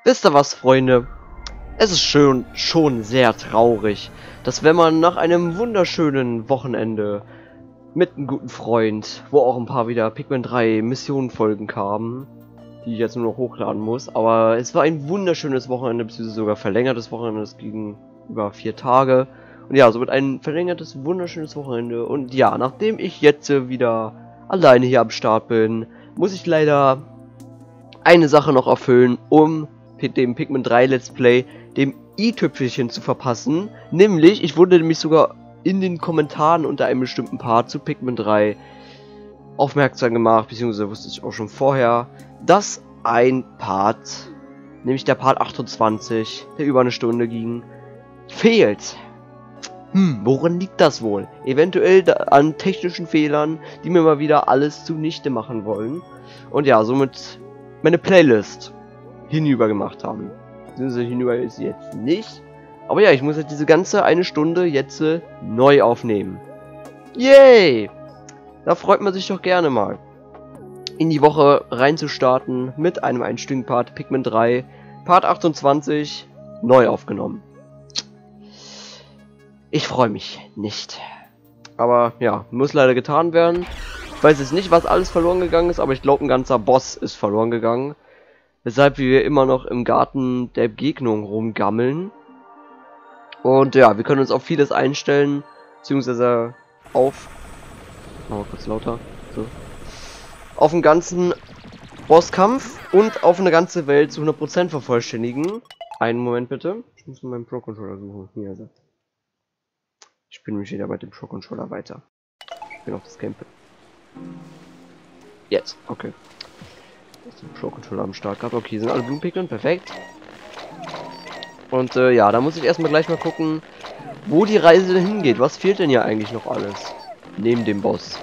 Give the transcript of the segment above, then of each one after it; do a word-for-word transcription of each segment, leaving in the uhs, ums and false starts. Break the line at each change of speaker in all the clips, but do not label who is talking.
Wisst ihr was, Freunde? Es ist schön, schon sehr traurig, dass wenn man nach einem wunderschönen Wochenende mit einem guten Freund, wo auch ein paar wieder Pikmin drei Missionenfolgen kamen, die ich jetzt nur noch hochladen muss, aber es war ein wunderschönes Wochenende, beziehungsweise sogar verlängertes Wochenende, es ging über vier Tage. Und ja, somit ein verlängertes, wunderschönes Wochenende. Und ja, nachdem ich jetzt wieder alleine hier am Start bin, muss ich leider eine Sache noch erfüllen, um dem Pikmin drei Let's Play dem i-Tüpfelchen zu verpassen. Nämlich, ich wurde nämlich sogar in den Kommentaren unter einem bestimmten Part zu Pikmin drei aufmerksam gemacht, beziehungsweise wusste ich auch schon vorher, dass ein Part, nämlich der Part achtundzwanzig, der über eine Stunde ging, fehlt. Hm, woran liegt das wohl? Eventuell da an technischen Fehlern, die mir mal wieder alles zunichte machen wollen. Und ja, somit meine Playlist hinüber gemacht haben. Beziehungsweise hinüber ist sie jetzt nicht. Aber ja, ich muss halt diese ganze eine Stunde jetzt äh, neu aufnehmen. Yay! Da freut man sich doch gerne mal, in die Woche reinzustarten mit einem einstündigen Part Pikmin drei, Part achtundzwanzig, neu aufgenommen. Ich freue mich nicht. Aber ja, muss leider getan werden. Ich weiß jetzt nicht, was alles verloren gegangen ist, aber ich glaube, ein ganzer Boss ist verloren gegangen. Weshalb wir immer noch im Garten der Begegnung rumgammeln. Und ja, wir können uns auf vieles einstellen, beziehungsweise auf... Oh, kurz lauter. So. Auf den ganzen Bosskampf und auf eine ganze Welt zu hundert Prozent vervollständigen. Einen Moment bitte. Ich muss meinen Pro-Controller suchen. Hier ist er. Ich bin nämlich wieder bei dem Pro-Controller weiter. Ich bin auf das Gamepad. Jetzt, okay. Jetzt den Pro-Controller am Start gehabt. Okay, sind alle Blumenpickeln, perfekt. Und äh, ja, da muss ich erstmal gleich mal gucken, wo die Reise denn hingeht. Was fehlt denn ja eigentlich noch alles? Neben dem Boss.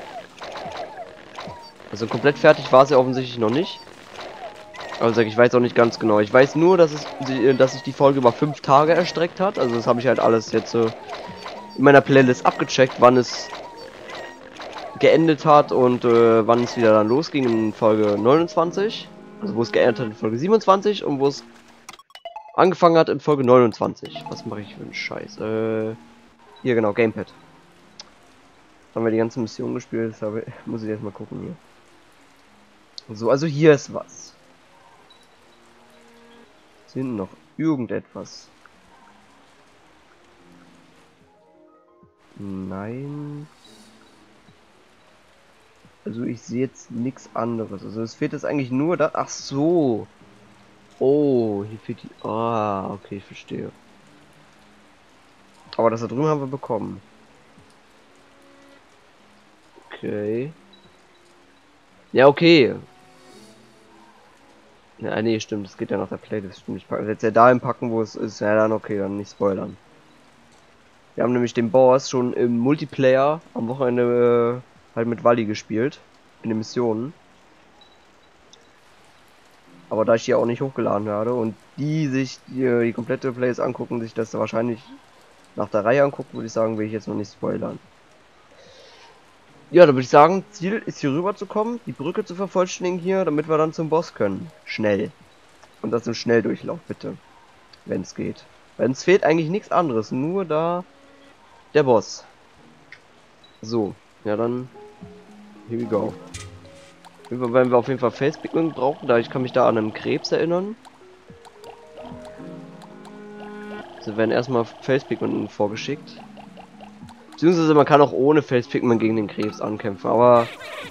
Also komplett fertig war es ja offensichtlich noch nicht. Also ich weiß auch nicht ganz genau. Ich weiß nur, dass es, dass sich die Folge über fünf Tage erstreckt hat. Also das habe ich halt alles jetzt so in meiner Playlist abgecheckt, wann es geendet hat und äh, wann es wieder dann losging in Folge neunundzwanzig. Also wo es geendet hat in Folge siebenundzwanzig und wo es angefangen hat in Folge neunundzwanzig. Was mache ich für einen Scheiß? Äh, hier genau, Gamepad. Haben wir die ganze Mission gespielt, deshalb muss ich jetzt mal gucken hier. So, also hier ist was. Ist hinten noch irgendetwas? Nein. Also ich sehe jetzt nichts anderes. Also es fehlt jetzt eigentlich nur das. Ach so. Oh, hier fehlt die. Ah, okay, ich verstehe. Aber das da drüben haben wir bekommen. Okay. Ja, okay. Ja, nee, stimmt. Das geht ja nach der Playlist. Stimmt. Ich packe jetzt ja dahin packen, wo es ist. Ja, dann okay, dann nicht spoilern. Wir haben nämlich den Boss schon im Multiplayer am Wochenende äh, halt mit Wally gespielt. In den Missionen. Aber da ich die auch nicht hochgeladen habe und die sich die, die komplette Playlist angucken, sich das wahrscheinlich nach der Reihe angucken, würde ich sagen, will ich jetzt noch nicht spoilern. Ja, da würde ich sagen, Ziel ist hier rüber zu kommen, die Brücke zu vervollständigen hier, damit wir dann zum Boss können. Schnell. Und das im Schnelldurchlauf, bitte. Wenn es geht. Wenn es fehlt eigentlich nichts anderes, nur da der Boss. So, ja dann, here we go. Wenn wir auf jeden Fall Face-Pikmin brauchen, da ich kann mich da an einen Krebs erinnern. So werden erstmal Face-Pikmin vorgeschickt. Beziehungsweise man kann auch ohne Face-Pikmin gegen den Krebs ankämpfen, aber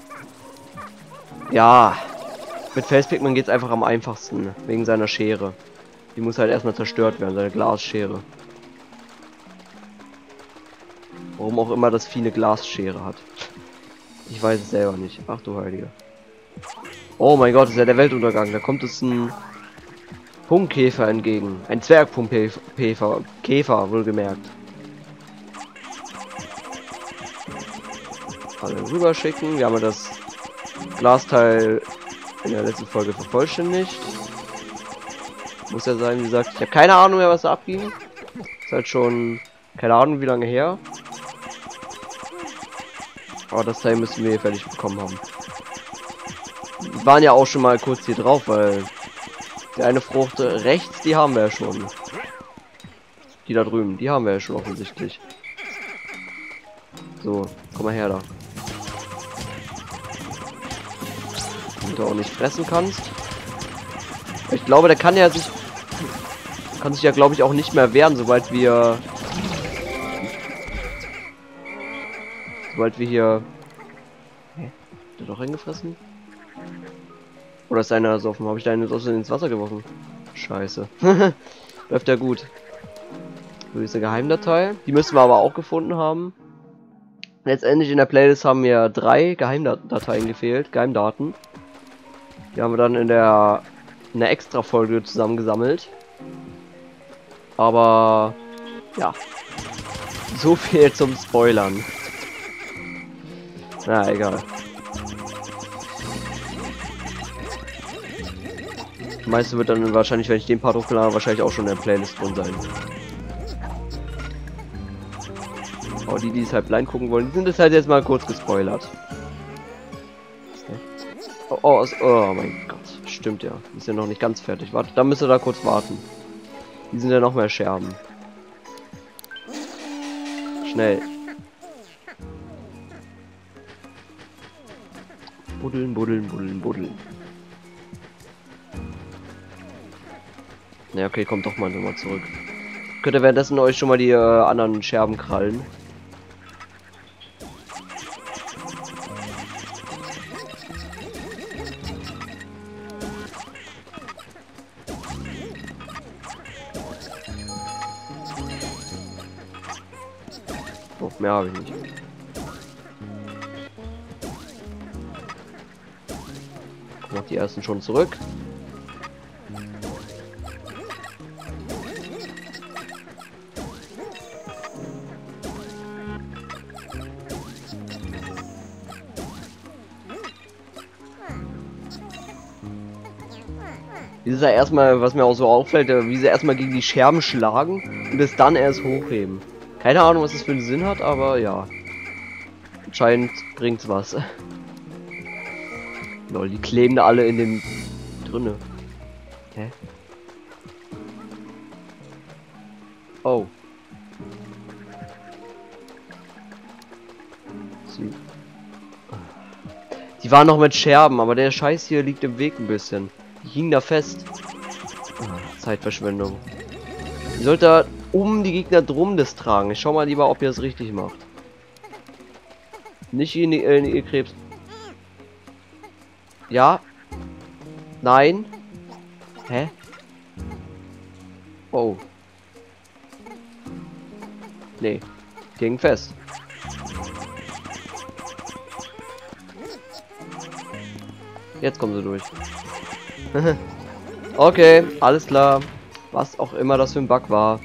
ja, mit Face-Pikmin geht es einfach am einfachsten, wegen seiner Schere. Die muss halt erstmal zerstört werden, seine Glasschere. Warum auch immer das Vieh eine Glasschere hat. Ich weiß es selber nicht. Ach du Heilige. Oh mein Gott, ist ja der Weltuntergang. Da kommt es ein Punktkäfer entgegen. Ein Zwergpunktkäfer. Käfer, wohlgemerkt. Alle rüber schicken. Wir haben ja das Glasteil in der letzten Folge vervollständigt. Muss ja sein, wie gesagt. Ich habe keine Ahnung mehr, was da abging. Ist halt schon keine Ahnung, wie lange her. Aber das Teil müssen wir hier fertig bekommen haben. Wir waren ja auch schon mal kurz hier drauf, weil Die eine Frucht rechts, die haben wir ja schon. Die da drüben, die haben wir ja schon offensichtlich. So, komm mal her da. Damit du auch nicht fressen kannst. Ich glaube, der kann ja sich... Kann sich ja, glaube ich, auch nicht mehr wehren, sobald wir... Sobald wir hier... Hä? Hat der doch reingefressen? Oder ist einer ersoffen? Habe ich da einen ins Wasser geworfen? Scheiße. Läuft ja gut. So, diese Geheimdatei. Die müssen wir aber auch gefunden haben. Letztendlich in der Playlist haben mir drei Geheimdateien gefehlt. Geheimdaten. Die haben wir dann in der, in der Extra-Folge zusammengesammelt. Aber... Ja. So viel zum Spoilern. Na, egal. Das meiste wird dann wahrscheinlich, wenn ich den Part hochgeladen habe, wahrscheinlich auch schon in der Playlist drin sein. Aber die, die es halt blind gucken wollen, die sind es halt jetzt mal kurz gespoilert. Oh, oh, oh mein Gott. Stimmt ja. Die ist ja noch nicht ganz fertig. Warte, da müsst ihr da kurz warten. Die sind ja noch mehr Scherben. Schnell. Buddeln, buddeln, buddeln, buddeln. Ja, okay, kommt doch mal nochmal zurück. Könnt ihr währenddessen euch schon mal die äh, anderen Scherben krallen. Oh, mehr habe ich nicht. Noch die ersten schon zurück. Wie sie erstmal, was mir auch so auffällt, wie sie erstmal gegen die Scherben schlagen und es dann erst hochheben. Keine Ahnung, was das für einen Sinn hat, aber ja. Anscheinend bringt's was. Lol, die kleben da alle in dem drinne. Hä? Oh. Sie. Die waren noch mit Scherben, aber der Scheiß hier liegt im Weg ein bisschen. Die hingen da fest. Ah, Zeitverschwendung. Ihr sollt da um die Gegner drum das tragen. Ich schau mal lieber, ob ihr das richtig macht. Nicht in, äh, in ihr Krebs. Ja. Nein. Hä? Oh. Nee. Ging fest. Jetzt kommen sie durch. Okay, alles klar. Was auch immer das für ein Bug war.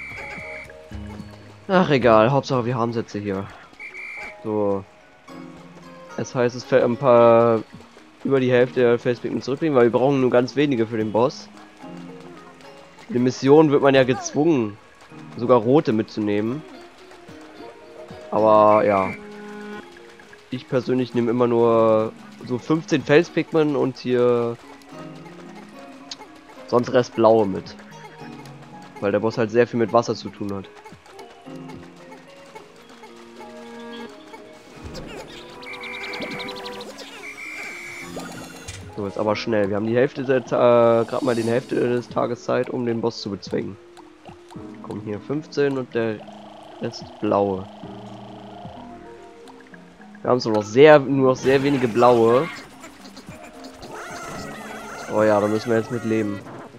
Ach egal, Hauptsache wir haben sie jetzt hier. So. Es heißt, es fällt ein paar über die Hälfte der Facepigmen zurückbringen, weil wir brauchen nur ganz wenige für den Boss. In den Missionen wird man ja gezwungen, sogar rote mitzunehmen. Aber ja. Ich persönlich nehme immer nur so fünfzehn Felspigmen und hier sonst Rest blaue mit. Weil der Boss halt sehr viel mit Wasser zu tun hat. So, jetzt aber schnell. Wir haben die Hälfte der äh, gerade mal die Hälfte des Tages Zeit, um den Boss zu bezwingen. Kommen hier fünfzehn und der Rest blaue. Wir haben so noch sehr, nur noch sehr wenige blaue. Oh ja, da müssen wir jetzt mit leben.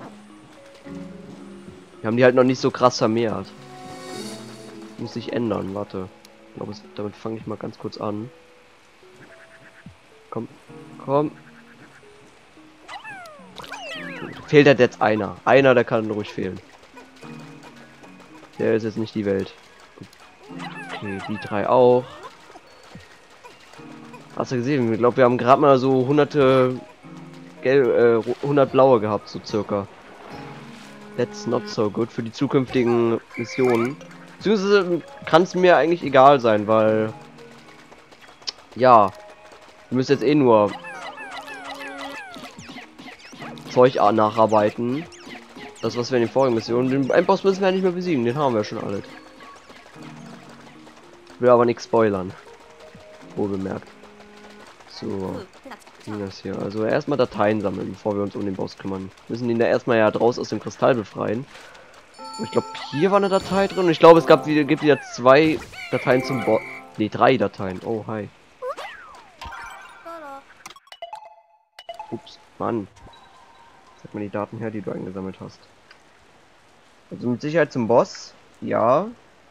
Wir haben die halt noch nicht so krass vermehrt. Muss sich ändern, warte. Ich glaube, damit fange ich mal ganz kurz an. Komm, komm. Fehlt halt jetzt einer. Einer, der kann ruhig fehlen. Der ist jetzt nicht die Welt. Okay, die drei auch. Hast du gesehen? Ich glaube, wir haben gerade mal so hunderte Gel äh, hundert blaue gehabt, so circa. That's not so good für die zukünftigen Missionen. Beziehungsweise kann es mir eigentlich egal sein, weil ja, wir müssen jetzt eh nur Zeug nacharbeiten. Das, was wir in den vorigen Missionen... Den einen Boss müssen wir ja nicht mehr besiegen, den haben wir schon alle. Will aber nichts spoilern. Wohl bemerkt. So. Das hier. Also erstmal Dateien sammeln, bevor wir uns um den Boss kümmern. Wir müssen ihn da erstmal ja draus aus dem Kristall befreien. Und ich glaube, hier war eine Datei drin. Und ich glaube, es gab wieder, gibt wieder zwei Dateien zum Boss. Ne, drei Dateien. Oh, hi. Ups, Mann. Sag mal die Daten her, die du eingesammelt hast. Also mit Sicherheit zum Boss. Ja.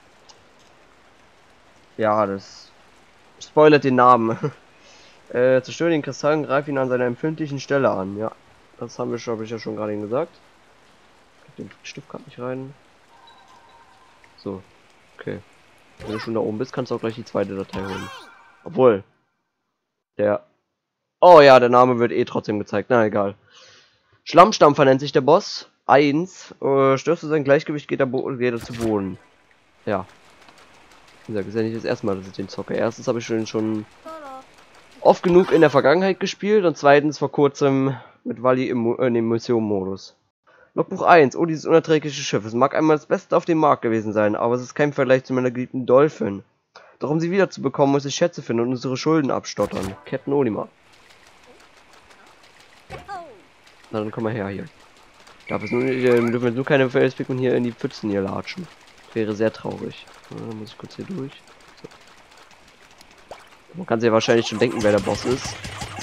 Ja, das spoilert den Namen. äh, zerstöre den Kristall und greif ihn an seiner empfindlichen Stelle an. Ja, das haben wir schon, habe ich ja schon gerade gesagt. Den Stift kann nicht rein. So, okay. Wenn du schon da oben bist, kannst du auch gleich die zweite Datei holen. Obwohl. Der. Oh ja, der Name wird eh trotzdem gezeigt. Na egal. Schlammstampfer nennt sich der Boss. eins. Äh, störst du sein Gleichgewicht, geht er, geht er zu Boden. Ja. Wie gesagt, ist ja nicht das erste Mal, dass ich den zocke. Erstens habe ich schon, schon oft genug in der Vergangenheit gespielt und zweitens vor kurzem mit Wally im, äh, im Mission-Modus. Logbuch eins. Oh, dieses unerträgliche Schiff. Es mag einmal das Beste auf dem Markt gewesen sein, aber es ist kein Vergleich zu meiner geliebten Dolphin. Doch um sie wiederzubekommen, muss ich Schätze finden und unsere Schulden abstottern. Captain Olimar. Na, dann komm mal her hier. Darf es nur, äh, dürfen wir nur keine Felspikmen hier in die Pfützen hier latschen. Wäre sehr traurig. Ja, dann muss ich kurz hier durch. So. Man kann sich ja wahrscheinlich schon denken, wer der Boss ist.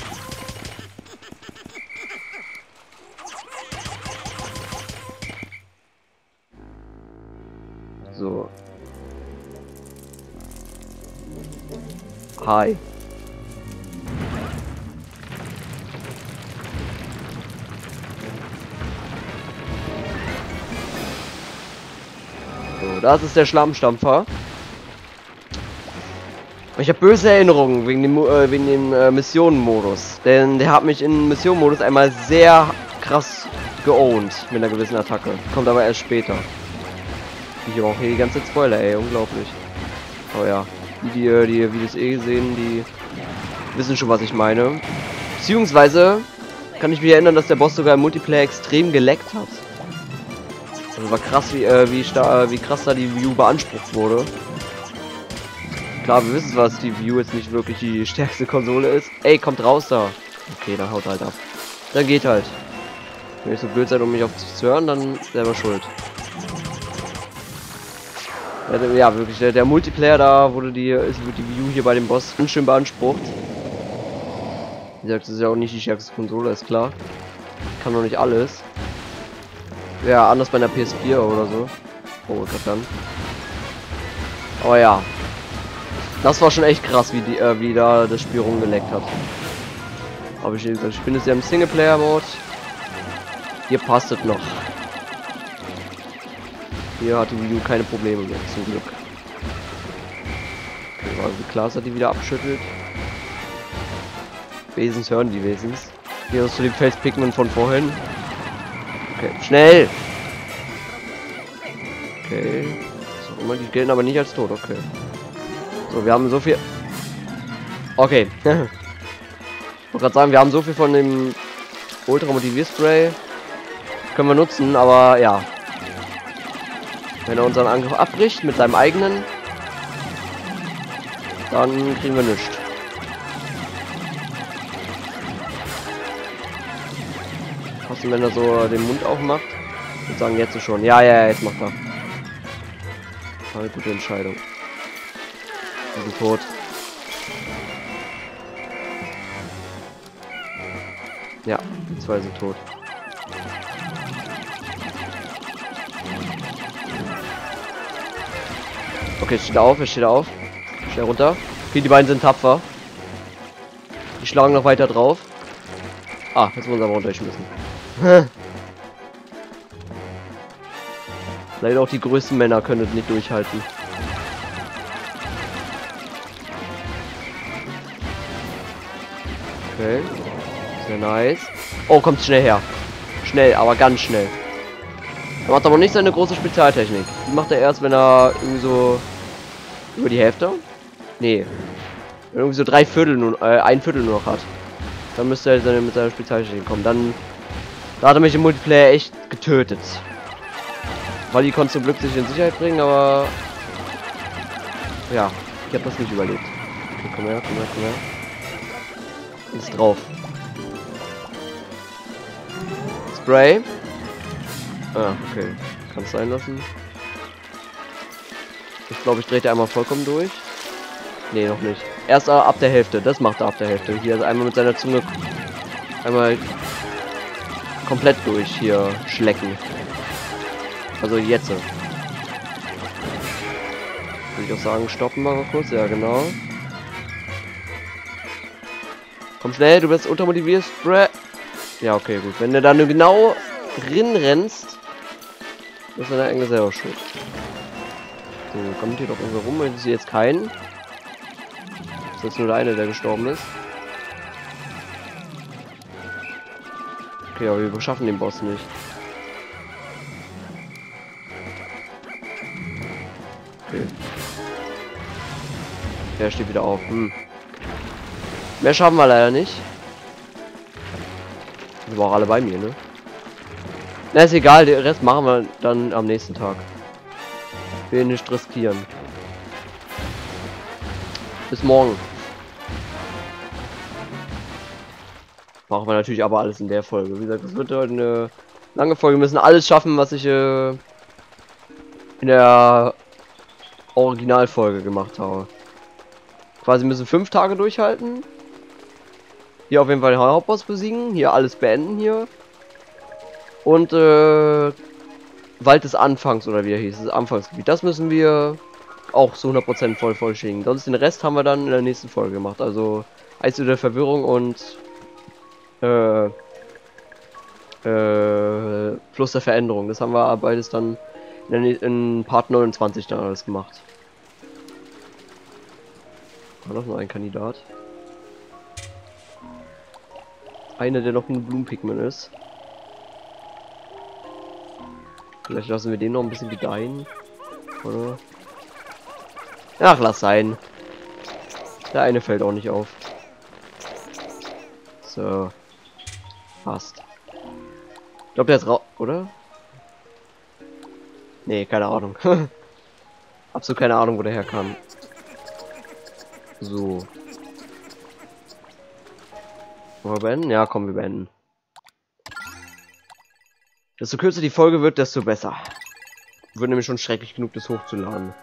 So. Hi. So, das ist der Schlammstampfer. Ich habe böse Erinnerungen wegen dem, äh, wegen dem äh, Missionenmodus. Denn der hat mich im Missionenmodus einmal sehr krass geowned mit einer gewissen Attacke. Kommt aber erst später. Ich habe auch hier die ganze Zeit Spoiler, ey, unglaublich. Oh ja, die, die, die Videos eh sehen, die wissen schon, was ich meine. Beziehungsweise kann ich mich erinnern, dass der Boss sogar im Multiplayer extrem geleckt hat. Also war krass, wie, äh, wie, äh, wie krass da die View beansprucht wurde. Klar, wir wissen zwar, dass die View jetzt nicht wirklich die stärkste Konsole ist. Ey, kommt raus da. Okay, dann haut halt ab. Dann geht halt. Wenn ihr so blöd seid, um mich auf zu hören, dann selber schuld. Ja, wirklich, der, der Multiplayer, da wurde die, ist, wird die View hier bei dem Boss ganz schön beansprucht. Wie gesagt, das ist ja auch nicht die stärkste Konsole, ist klar. Kann noch nicht alles. Ja, anders bei einer P S vier oder so. Oh, Gott dann. Aber ja. Das war schon echt krass, wie, die, äh, wie da das Spiel rumgeleckt hat. Aber ich, ich bin jetzt ja im Singleplayer-Mode. Hier passt es noch. Hier hat die Wii U keine Probleme mehr, zum Glück. Okay, also Klaas hat die wieder abgeschüttelt. Wesens hören die Wesens. Hier hast du den Face Pikmin von vorhin. Okay, schnell! Okay. So, immer, die gelten aber nicht als tot, okay. So, wir haben so viel. Okay. Ich wollte gerade sagen, wir haben so viel von dem Ultra Motivierspray. Können wir nutzen, aber ja. Wenn er unseren Angriff abbricht mit seinem eigenen, dann kriegen wir nichts. Was denn, wenn er so den Mund aufmacht? Ich würde sagen, jetzt schon. Ja, ja, ja, jetzt macht er. Eine gute Entscheidung. Wir sind tot. Ja, die zwei sind tot. Okay, steht auf, er steht auf. Schnell runter. Okay, die beiden sind tapfer. Die schlagen noch weiter drauf. Ah, jetzt muss er aber runterschmissen. Leider auch die größten Männer können es nicht durchhalten. Okay. Sehr nice. Oh, kommt schnell her. Schnell, aber ganz schnell. Er macht aber nicht seine große Spezialtechnik. Die macht er erst, wenn er irgendwie so über die Hälfte. Nee. Wenn er irgendwie so drei Viertel nur, äh, ein Viertel nur noch hat. Dann müsste er seine, mit seiner Spezialtechnik kommen. Dann Da hat er mich im Multiplayer echt getötet. Weil die konnte zum Glück sich in Sicherheit bringen, aber... Ja, ich habe das nicht überlebt. Okay, komm her, komm her, komm her. Ist drauf. Spray. Ah, okay. Kann es sein lassen. Ich glaube, ich drehe einmal vollkommen durch. Nee, noch nicht. Erst ab der Hälfte. Das macht er ab der Hälfte. Hier also einmal mit seiner Zunge einmal komplett durch hier schlecken. Also jetzt. Würde ich auch sagen, stoppen wir mal kurz. Ja, genau. Komm schnell, du bist untermotiviert. Spray. Ja, okay, gut. Wenn du da nur genau drin rennst, ist deine eigene selber schuld. So, kommt hier doch irgendwo rum. Ich sehe jetzt keinen. Das ist jetzt nur der eine, der gestorben ist. Okay, aber wir schaffen den Boss nicht. Okay. Der steht wieder auf. Hm. Mehr schaffen wir leider nicht. Die waren auch alle bei mir, ne? Na, ist egal, den Rest machen wir dann am nächsten Tag. Wir nicht riskieren. Bis morgen. Machen wir natürlich aber alles in der Folge. Wie gesagt, das wird heute eine lange Folge. Wir müssen alles schaffen, was ich äh, in der Originalfolge gemacht habe. Quasi müssen fünf Tage durchhalten. Hier auf jeden Fall den Hauptboss besiegen. Hier alles beenden hier. Und äh, Wald des Anfangs, oder wie er hieß, das Anfangsgebiet. Das müssen wir auch zu hundert Prozent voll vollständigen. Sonst den Rest haben wir dann in der nächsten Folge gemacht. Also Eis der Verwirrung und äh, äh, Fluss der Veränderung. Das haben wir beides dann in, der, in Part neunundzwanzig dann alles gemacht. War noch nur ein Kandidat. Einer, der noch ein Blumenpigment ist. Vielleicht lassen wir den noch ein bisschen gedeihen. Oder? Ach, lass sein. Der eine fällt auch nicht auf. So. Passt. Ich glaube, der ist raus, oder? Nee, keine Ahnung. Absolut keine Ahnung, wo der herkam. So. Wollen wir beenden? Ja, komm, wir beenden. Desto kürzer die Folge wird, desto besser. Wird nämlich schon schrecklich genug, das hochzuladen.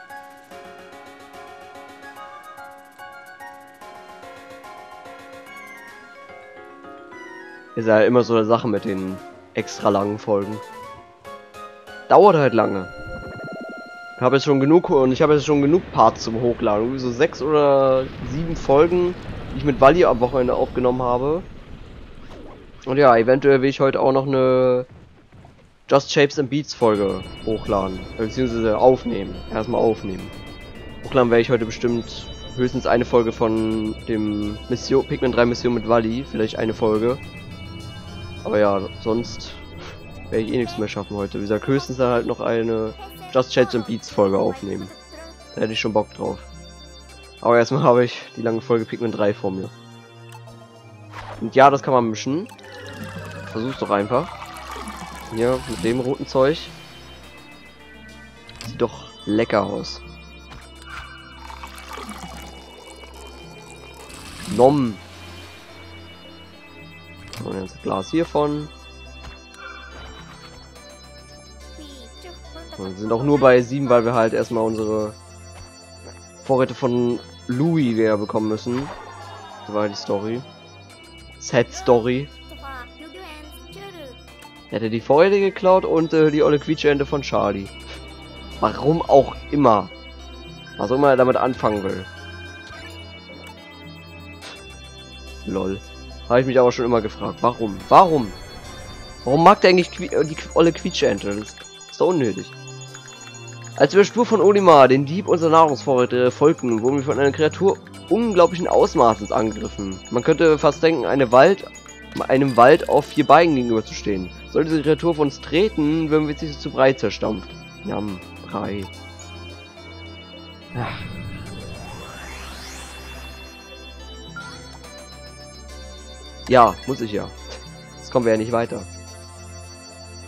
Ist ja immer so eine Sache mit den extra langen Folgen. Dauert halt lange. Ich habe jetzt schon genug und ich habe jetzt schon genug Parts zum Hochladen. Irgendwie so sechs oder sieben Folgen, die ich mit Wally am Wochenende aufgenommen habe. Und ja, eventuell will ich heute auch noch eine Just Shapes and Beats Folge hochladen. Beziehungsweise aufnehmen. Erstmal aufnehmen. Hochladen werde ich heute bestimmt höchstens eine Folge von dem Mission, Pikmin drei Mission mit Wally. Vielleicht eine Folge. Aber ja, sonst werde ich eh nichts mehr schaffen heute. Wie gesagt, höchstens dann halt noch eine Just Shapes and Beats Folge aufnehmen. Da hätte ich schon Bock drauf. Aber erstmal habe ich die lange Folge Pikmin drei vor mir. Und ja, das kann man mischen. Versuch's doch einfach. Hier, mit dem roten Zeug. Sieht doch lecker aus. Nom. Und jetzt ein Glas hiervon. Und wir sind auch nur bei sieben, weil wir halt erstmal unsere Vorräte von Louis wieder bekommen müssen. So war die Story. Sad Story. Er hätte die Vorräte geklaut und äh, die olle Quietschente von Charlie. Warum auch immer. Was auch immer er damit anfangen will. Lol. Habe ich mich aber schon immer gefragt. Warum? Warum? Warum mag der eigentlich Qui die olle Quietschente? Das ist doch unnötig. Als wir Spur von Olimar, den Dieb unserer Nahrungsvorräte, folgten, wurden wir von einer Kreatur unglaublichen Ausmaßes angegriffen. Man könnte fast denken, eine Wald, einem Wald auf vier Beinen gegenüberzustehen. Sollte diese Kreatur auf uns treten, würden wir sie zu Brei zerstampft. Jam, Brei. Ach. Ja, muss ich ja. Jetzt kommen wir ja nicht weiter.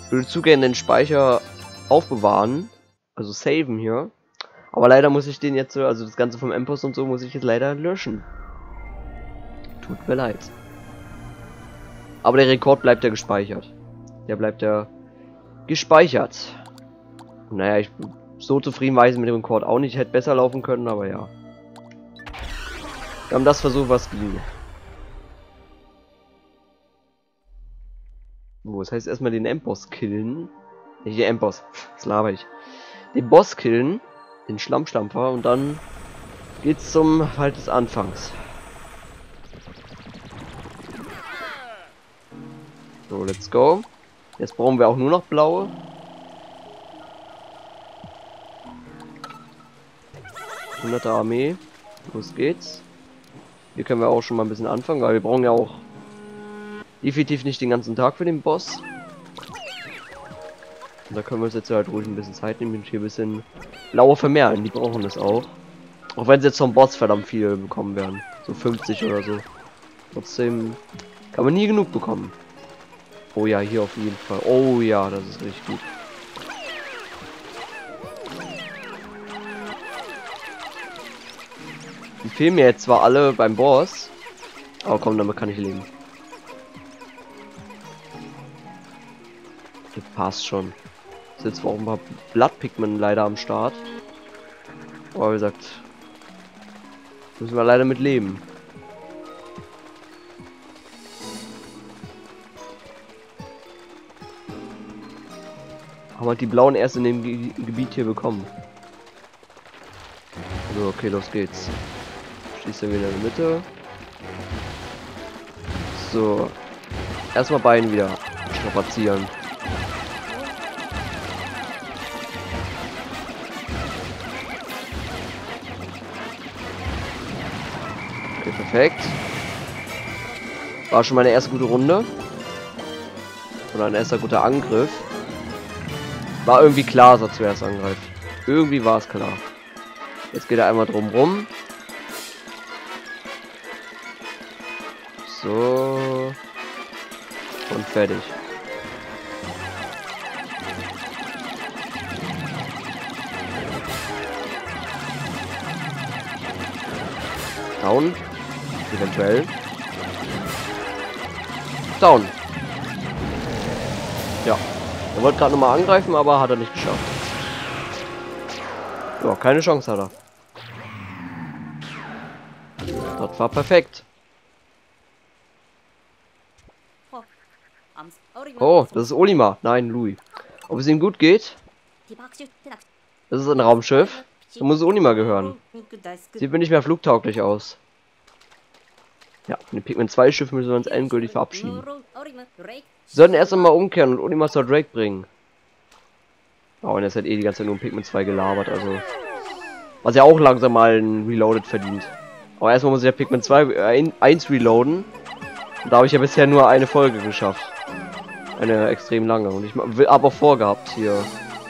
würde zu gerne den Speicher aufbewahren. Also saven hier. Aber leider muss ich den jetzt, so, also das Ganze vom Endboss und so, muss ich jetzt leider löschen. Tut mir leid. Aber der Rekord bleibt ja gespeichert. Der bleibt ja gespeichert. Naja, ich bin so zufrieden war ich mit dem Rekord auch nicht. Hätte besser laufen können, aber ja. Wir haben das versucht, was ging. So, das heißt erstmal den Endboss killen. Nicht den Endboss, das laber ich. Den Boss killen, den Schlammstampfer, und dann geht's zum Wald des Anfangs. So, let's go. Jetzt brauchen wir auch nur noch blaue. hunderter Armee. Los geht's. Hier können wir auch schon mal ein bisschen anfangen, weil wir brauchen ja auch definitiv nicht den ganzen Tag für den Boss. Und da können wir uns jetzt halt ruhig ein bisschen Zeit nehmen und hier ein bisschen blaue vermehren. Die brauchen das auch. Auch wenn sie jetzt vom Boss verdammt viel bekommen werden. So fünfzig oder so. Trotzdem kann man nie genug bekommen. Oh ja, hier auf jeden Fall. Oh ja, das ist richtig gut. Die fehlen mir jetzt zwar alle beim Boss. Aber komm, damit kann ich leben. Das passt schon. Ist jetzt auch ein paar Blattpigment leider am Start. Aber wie gesagt, müssen wir leider mit leben. Haben halt die blauen erst in dem Ge Gebiet hier bekommen. So, okay, los geht's. Schießt er wieder in die Mitte. So. Erstmal Bein wieder strapazieren. Okay, perfekt. War schon meine erste gute Runde. Oder ein erster guter Angriff. War irgendwie klar, dass er zuerst angreift. Irgendwie war es klar. Jetzt geht er einmal drum rum. So. Und fertig. Down. Eventuell. Down. Ja. Er wollte gerade nochmal angreifen, aber hat er nicht geschafft. Ja, keine Chance hat er. Das war perfekt. Oh, das ist Olimar. Nein, Louis. Ob es ihm gut geht? Das ist ein Raumschiff. Da muss es Olimar gehören. Sieht mir nicht mehr flugtauglich aus. Ja, mit dem Pikmin zwei Schiff müssen wir uns endgültig verabschieden. Wir sollten erst einmal umkehren und Olimar zur Drake bringen. Oh, und er hat eh die ganze Zeit nur um Pikmin zwei gelabert, also. Was ja auch langsam mal ein Reloaded verdient. Aber erstmal muss ich ja Pikmin zwei äh, eins reloaden. Und da habe ich ja bisher nur eine Folge geschafft. Eine extrem lange. Und ich habe auch vorgehabt, hier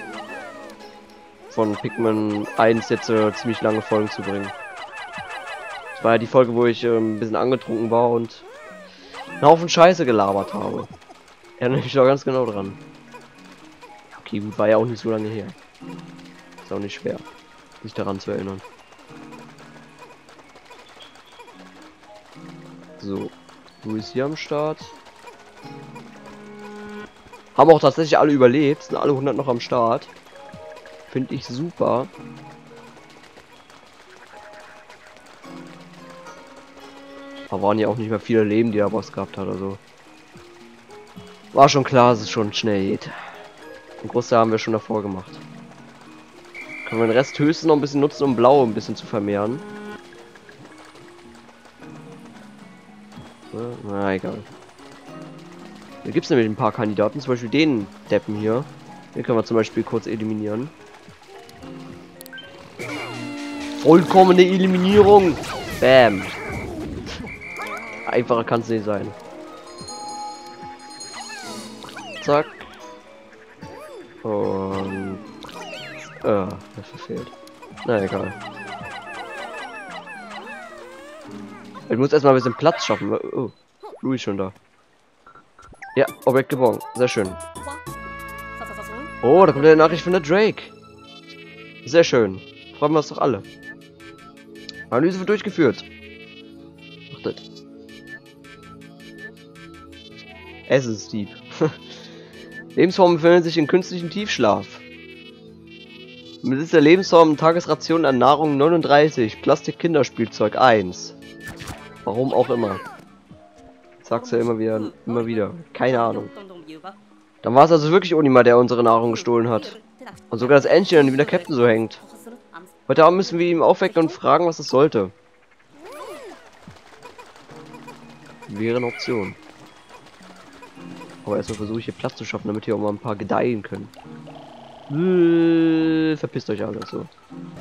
von Pikmin eins jetzt äh, ziemlich lange Folgen zu bringen. Das war ja die Folge, wo ich äh, ein bisschen angetrunken war und einen Haufen Scheiße gelabert habe. Erinnere mich doch ganz genau dran. Okay, gut, war ja auch nicht so lange her. Ist auch nicht schwer, sich daran zu erinnern. So, wo ist hier am Start? Haben auch tatsächlich alle überlebt, sind alle hundert noch am Start. Finde ich super. Aber waren ja auch nicht mehr viele Leben, die der Boss gehabt hat, also. War schon klar, dass es schon schnell geht. Den Großteil haben wir schon davor gemacht. Können wir den Rest höchstens noch ein bisschen nutzen, um Blau ein bisschen zu vermehren. So, na egal. Hier gibt es nämlich ein paar Kandidaten, zum Beispiel den Deppen hier. Den können wir zum Beispiel kurz eliminieren. Vollkommene Eliminierung! Bam! Einfacher kann es nicht sein. Zack. Und... Äh, das verfehlt. Na egal. Ich muss erstmal ein bisschen Platz schaffen. Oh, Louis schon da. Ja, Objekt geborgen. Sehr schön. Oh, da kommt eine Nachricht von der Drake. Sehr schön. Freuen wir uns doch alle. Analyse wird durchgeführt. Achtet. Essensdieb. Lebensformen befinden sich in künstlichem Tiefschlaf. Besitzt der Lebensformen Tagesration an Nahrung neununddreißig, Plastik-Kinderspielzeug eins. Warum auch immer. Sagst du ja immer wieder, immer wieder. Keine Ahnung. Dann war es also wirklich Onima, der unsere Nahrung gestohlen hat. Und sogar das Entchen, wie der Captain so hängt. Heute Abend müssen wir ihn aufwecken und fragen, was es sollte. Wäre eine Option. Aber erstmal versuche ich hier Platz zu schaffen, damit hier auch mal ein paar gedeihen können. Äh, verpisst euch alle so.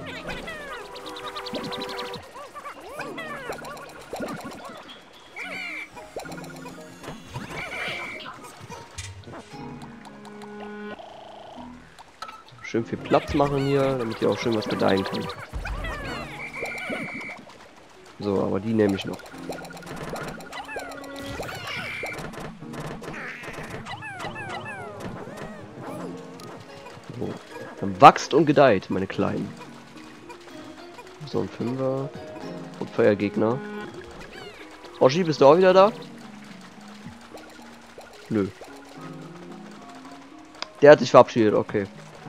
Schön viel Platz machen hier, damit hier auch schön was gedeihen kann. So, aber die nehme ich noch. So. Dann wächst und gedeiht, meine Kleinen. So, ein Fünfer. Und Feuergegner. Oshi, bist du auch wieder da? Nö. Der hat sich verabschiedet, okay.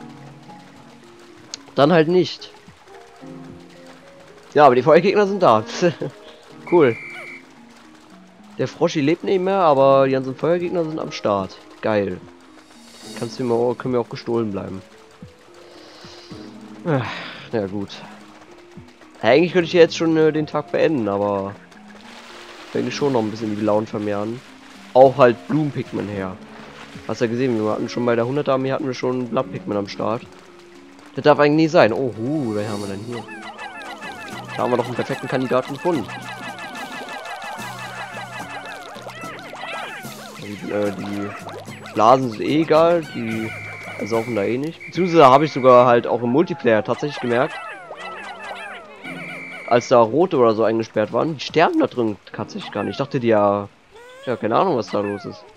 Dann halt nicht. Ja, aber die Feuergegner sind da. Cool. Der Froschi lebt nicht mehr, aber die ganzen Feuergegner sind am Start. Geil. Kannst du mir auch, können wir auch gestohlen bleiben. Na ja, gut. Ja, eigentlich könnte ich jetzt schon äh, den Tag beenden, aber wenn ich schon noch ein bisschen die Laune vermehren. Auch halt Blumen-Pikmin her. Hast ja gesehen, wir hatten schon bei der hundert Armee hatten wir schon Blatt-Pikmin am Start. Das darf eigentlich nie sein. Oh, hu, wer haben wir denn hier? Da haben wir doch einen perfekten Kandidaten gefunden. Die, äh, die Blasen sind eh egal, die saufen da eh nicht. Beziehungsweise habe ich sogar halt auch im Multiplayer tatsächlich gemerkt, als da rote oder so eingesperrt waren, die sterben da drin tatsächlich gar nicht. Ich dachte die ja, ja, keine Ahnung, was da los ist.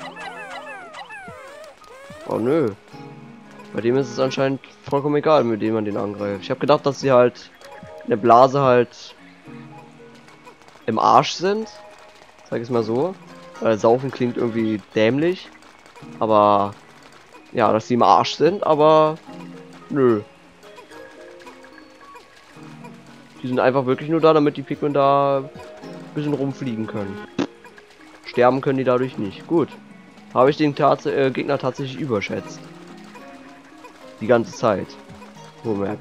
Oh nö. Bei dem ist es anscheinend vollkommen egal, mit dem man den angreift. Ich habe gedacht, dass sie halt in der Blase halt im Arsch sind. Sag ich es mal so. Weil Saufen klingt irgendwie dämlich. Aber ja, dass sie im Arsch sind, aber nö. Die sind einfach wirklich nur da, damit die Pikmin da ein bisschen rumfliegen können. Sterben können die dadurch nicht. Gut. Habe ich den tats äh, Gegner tatsächlich überschätzt. Die ganze Zeit. Moment.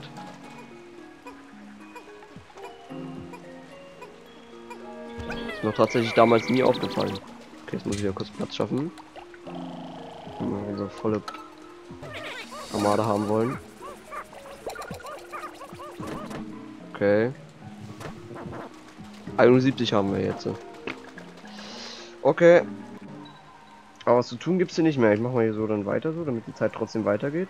Ist mir tatsächlich damals nie aufgefallen. Okay, jetzt muss ich ja kurz Platz schaffen. Wenn wir unsere volle Armada haben wollen. Okay. einundsiebzig haben wir jetzt. Okay. Aber was zu tun gibt's hier nicht mehr. Ich mache mal hier so dann weiter so, damit die Zeit trotzdem weitergeht.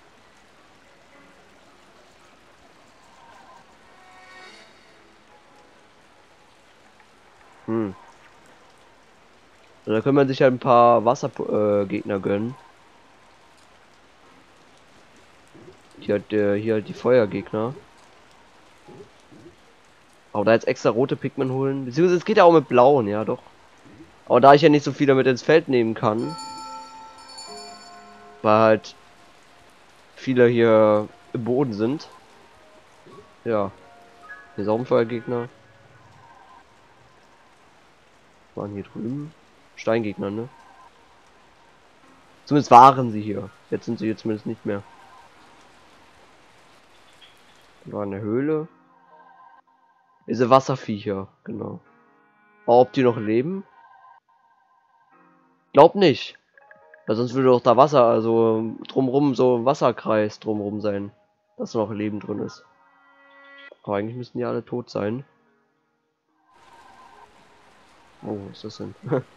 Hm. Da können wir sich halt ein paar Wassergegner äh, Gegner gönnen. Hier hat der hier halt die Feuergegner. Aber da jetzt extra rote Pikmin holen. Beziehungsweise es geht ja auch mit blauen, ja doch. Aber da ich ja nicht so viel damit ins Feld nehmen kann, weil halt viele hier im Boden sind. Ja. Hier ist auch ein Feuergegner. Waren hier drüben. Steingegner, ne? Zumindest waren sie hier. Jetzt sind sie hier zumindest nicht mehr. Da war eine Höhle. Diese Wasserviecher, genau. Aber ob die noch leben? Glaub nicht. Weil sonst würde doch da Wasser, also drumrum so ein Wasserkreis drumrum sein. Dass noch Leben drin ist. Aber eigentlich müssten die alle tot sein. Oh, was ist das denn?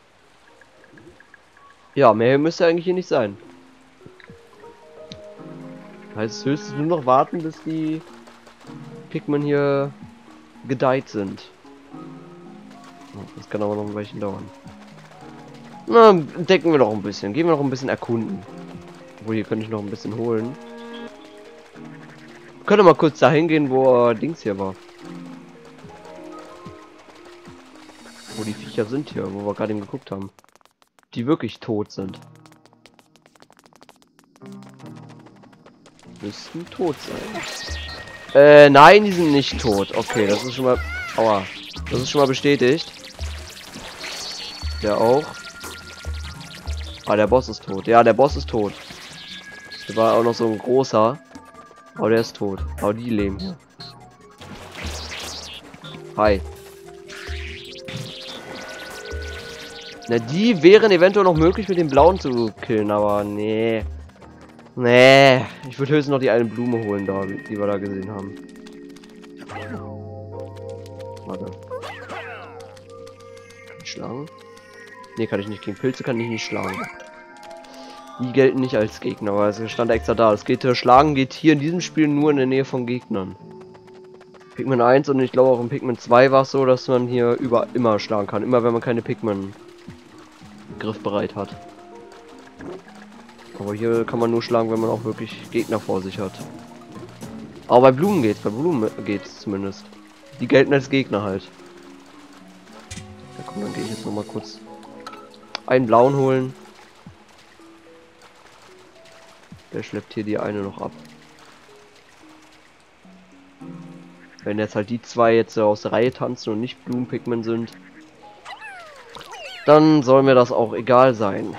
Ja, mehr müsste eigentlich hier nicht sein. Heißt höchstens nur noch warten, bis die Pikmin hier gedeiht sind. Oh, das kann aber noch ein Weilchen dauern. Na, entdecken wir noch ein bisschen. Gehen wir noch ein bisschen erkunden. Wo hier könnte ich noch ein bisschen holen. Ich könnte mal kurz dahin gehen, wo äh, Dings hier war. Wo die Viecher sind hier, wo wir gerade eben geguckt haben. Die wirklich tot sind. Müssten tot sein. Äh, nein, die sind nicht tot. Okay, das ist schon mal... Aua. Das ist schon mal bestätigt. Der auch. Ah, der Boss ist tot. Ja, der Boss ist tot. Der war auch noch so ein großer. Aber der ist tot. Aber die leben hier. Hi. Na, die wären eventuell noch möglich mit den blauen zu killen, aber nee. Nee. Ich würde höchstens noch die eine Blume holen da, die wir da gesehen haben. Warte. Kann ich schlagen? Nee, kann ich nicht. Gegen Pilze kann ich nicht schlagen. Die gelten nicht als Gegner, aber es stand extra da. Es geht, Schlagen geht hier in diesem Spiel nur in der Nähe von Gegnern. Pikmin eins und ich glaube auch in Pikmin zwei war es so, dass man hier über immer schlagen kann. Immer wenn man keine Pikmin griffbereit hat. Aber hier kann man nur schlagen, wenn man auch wirklich Gegner vor sich hat. Aber bei Blumen geht's, bei Blumen geht's zumindest. Die gelten als Gegner halt. Ja komm, dann gehe ich jetzt noch mal kurz einen blauen holen. Der schleppt hier die eine noch ab. Wenn jetzt halt die zwei jetzt aus der Reihe tanzen und nicht Blumenpigment sind, dann soll mir das auch egal sein.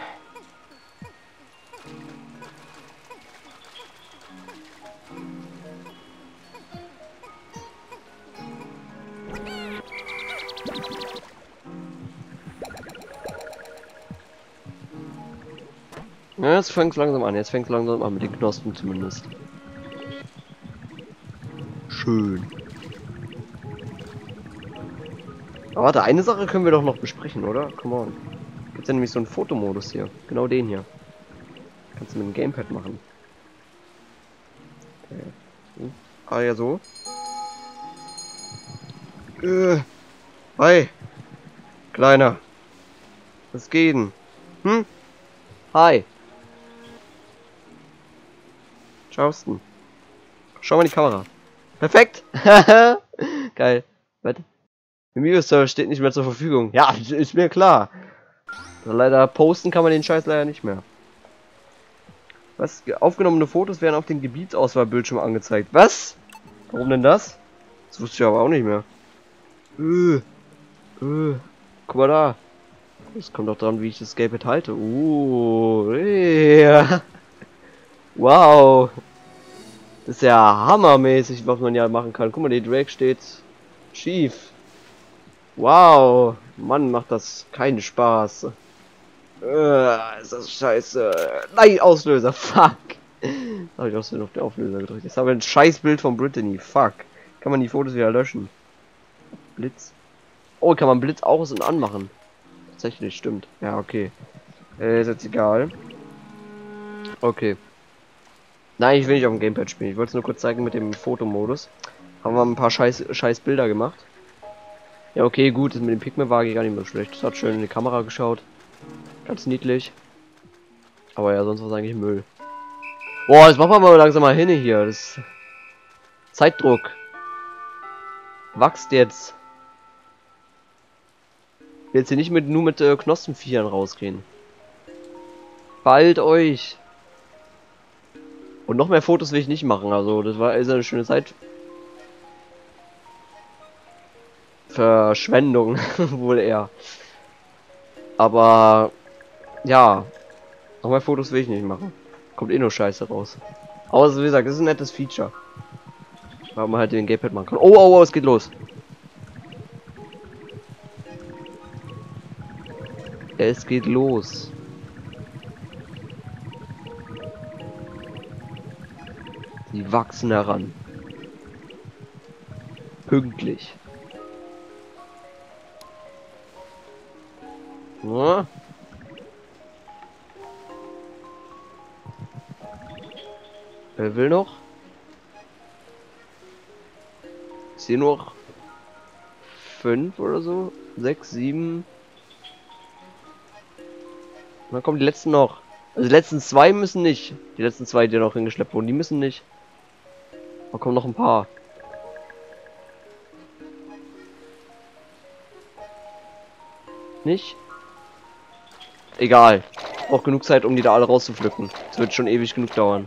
Ja, jetzt fängt es langsam an. Jetzt fängt es langsam an mit den Knospen zumindest. Schön. Aber warte, eine Sache können wir doch noch besprechen, oder? Come on. Gibt's ja nämlich so einen Fotomodus hier. Genau den hier. Kannst du mit dem Gamepad machen. Okay. Hm. Ah ja, so. Äh. Hi. Kleiner. Was geht denn? Hm? Hi. Charleston. Schau mal in die Kamera. Perfekt. Geil. Was? Der Video-Server steht nicht mehr zur Verfügung. Ja, ist mir klar. Leider posten kann man den Scheiß leider nicht mehr. Was? Aufgenommene Fotos werden auf den Gebietsauswahlbildschirm angezeigt. Was? Warum denn das? Das wusste ich aber auch nicht mehr. Äh, äh, guck mal da. Das kommt auch dran, wie ich das Gamepad halte. Uh, yeah. Wow. Das ist ja hammermäßig, was man ja machen kann. Guck mal, die Drake steht schief. Wow. Mann, macht das keinen Spaß. Äh, ist das scheiße. Nein, Auslöser. Fuck. Habe ich auch so auf den Auflöser gedrückt. Jetzt haben wir ein Scheißbild von Brittany. Fuck. Kann man die Fotos wieder löschen? Blitz. Oh, kann man Blitz aus- und anmachen. Tatsächlich, stimmt. Ja, okay. Äh, ist jetzt egal. Okay. Nein, ich will nicht auf dem Gamepad spielen. Ich wollte es nur kurz zeigen mit dem Fotomodus. Haben wir ein paar scheiß, scheiß Bilder gemacht. Ja, okay, gut. Das mit dem Pikmin war gar nicht mehr schlecht. Das hat schön in die Kamera geschaut. Ganz niedlich. Aber ja, sonst war es eigentlich Müll. Boah, jetzt machen wir mal langsam mal hin hier. Das Zeitdruck. Wächst jetzt. Ich will jetzt hier nicht mit, nur mit äh, Knospenviechern rausgehen. Beeilt euch. Und noch mehr Fotos will ich nicht machen. Also, das war also eine schöne Zeit. Verschwendung, wohl eher. Aber, ja. Noch mehr Fotos will ich nicht machen. Kommt eh nur Scheiße raus. Aber wie gesagt, das ist ein nettes Feature. Weil man halt den Gamepad machen kann. Oh, oh, oh, es geht los. Es geht los. Die wachsen heran. Pünktlich. Ja. Wer will noch? Ist hier noch fünf oder so? Sechs, sieben. Dann kommen die letzten noch. Also die letzten zwei müssen nicht. Die letzten zwei, die noch hingeschleppt wurden, die müssen nicht. Da kommen noch ein paar. Nicht? Egal. Ich brauche genug Zeit, um die da alle rauszupflücken. Das wird schon ewig genug dauern.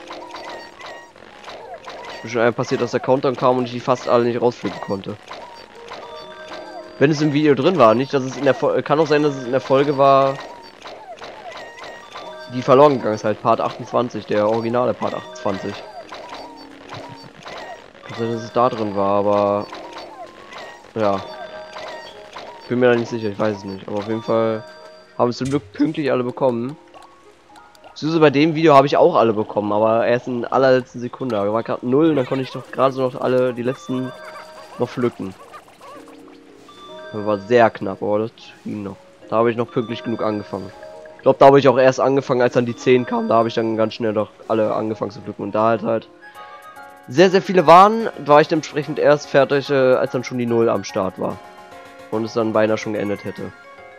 Ich bin schon einmal passiert, dass der Countdown kam und ich die fast alle nicht rauspflücken konnte. Wenn es im Video drin war, nicht, dass es in der Folge, kann auch sein, dass es in der Folge war, die verloren gegangen ist, halt Part achtundzwanzig, der originale Part achtundzwanzig. Kann sein, dass es da drin war, aber ja, bin mir da nicht sicher, ich weiß es nicht, aber auf jeden Fall haben es zum Glück pünktlich alle bekommen. So bei dem Video habe ich auch alle bekommen, aber erst in allerletzten Sekunde. Da war gerade null und dann konnte ich doch gerade so noch alle die letzten noch pflücken. Das war sehr knapp, aber das ging noch. Da habe ich noch pünktlich genug angefangen. Ich glaube, da habe ich auch erst angefangen, als dann die zehn kam. Da habe ich dann ganz schnell doch alle angefangen zu pflücken. Und da halt halt sehr, sehr viele waren, war ich dementsprechend erst fertig, äh, als dann schon die null am Start war. Und es dann beinahe schon geendet hätte.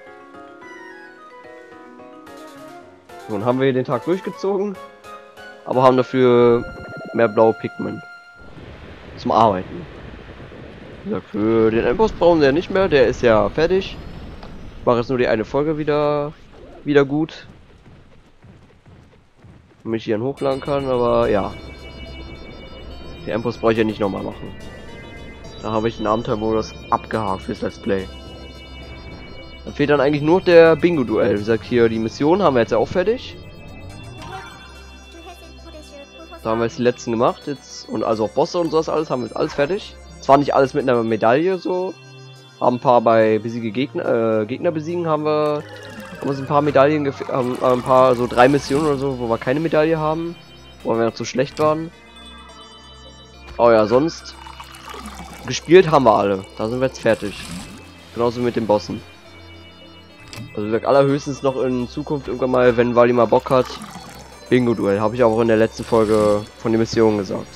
Nun haben wir hier den Tag durchgezogen, aber haben dafür mehr blaue Pigment zum Arbeiten. Wie gesagt, für den Endboss brauchen wir ja nicht mehr, der ist ja fertig. Ich mache jetzt nur die eine Folge wieder wieder gut, damit ich hier hochladen kann, aber ja. Den Endboss brauche ich ja nicht nochmal machen. Da habe ich den Abenteuermodus abgehakt fürs Let's Play. Dann fehlt dann eigentlich nur der Bingo-Duell. Wie gesagt, hier die Mission haben wir jetzt ja auch fertig. Da haben wir jetzt die letzten gemacht. Jetzt, und also auch Bosse und sowas alles haben wir jetzt alles fertig. Zwar nicht alles mit einer Medaille so. Haben ein paar bei besiege Gegner, äh, Gegner besiegen haben wir, haben uns ein paar Medaillen, haben ein paar, so drei Missionen oder so, wo wir keine Medaille haben. Wo wir noch zu schlecht waren. Oh ja, sonst gespielt haben wir alle. Da sind wir jetzt fertig. Genauso mit den Bossen. Also wie gesagt, allerhöchstens noch in Zukunft irgendwann mal, wenn Wally mal Bock hat, Bingo-Duell. Habe ich auch in der letzten Folge von den Missionen gesagt.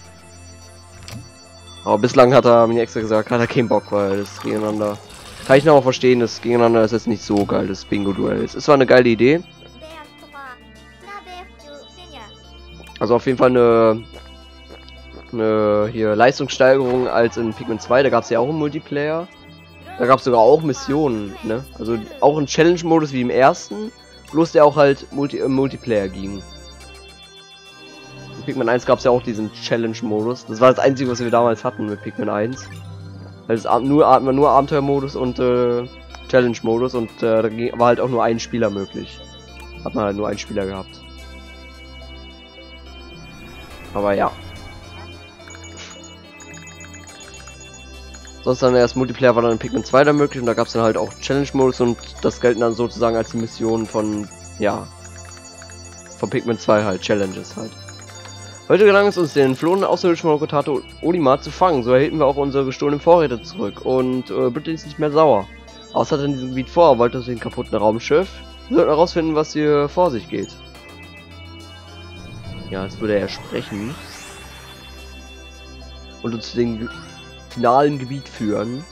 Aber bislang hat er mir extra gesagt, hat er keinen Bock, weil das gegeneinander... Kann ich noch auch verstehen, das gegeneinander ist jetzt nicht so geil, das Bingo-Duell. Es ist zwar eine geile Idee. Also auf jeden Fall eine... eine hier Leistungssteigerung als in Pikmin zwei, da gab es ja auch einen Multiplayer. Da gab es sogar auch Missionen, ne? Also auch ein Challenge-Modus wie im ersten, bloß der auch halt Multi im Multiplayer ging. In Pikmin eins gab es ja auch diesen Challenge-Modus. Das war das Einzige, was wir damals hatten mit Pikmin eins. Also nur, hatten nur Abenteuer-Modus und äh, Challenge-Modus und äh, da war halt auch nur ein Spieler möglich. Hat man halt nur einen Spieler gehabt. Aber ja. Sonst dann erst Multiplayer war dann in Pikmin zwei dann möglich und da gab es dann halt auch Challenge-Modus und das gelten dann sozusagen als die Mission von, ja, von Pikmin zwei halt, Challenges halt. Heute gelang es uns, den entflohenen außerirdischen Monokotato Olimar zu fangen, so erhielten wir auch unsere gestohlenen Vorräte zurück und äh, bitte ist nicht mehr sauer. Was hat er in diesem Gebiet vor? Wollte er den kaputten Raumschiff? Wir sollten herausfinden, was hier vor sich geht. Ja, jetzt würde er sprechen. Und uns zu den finalen Gebiet führen.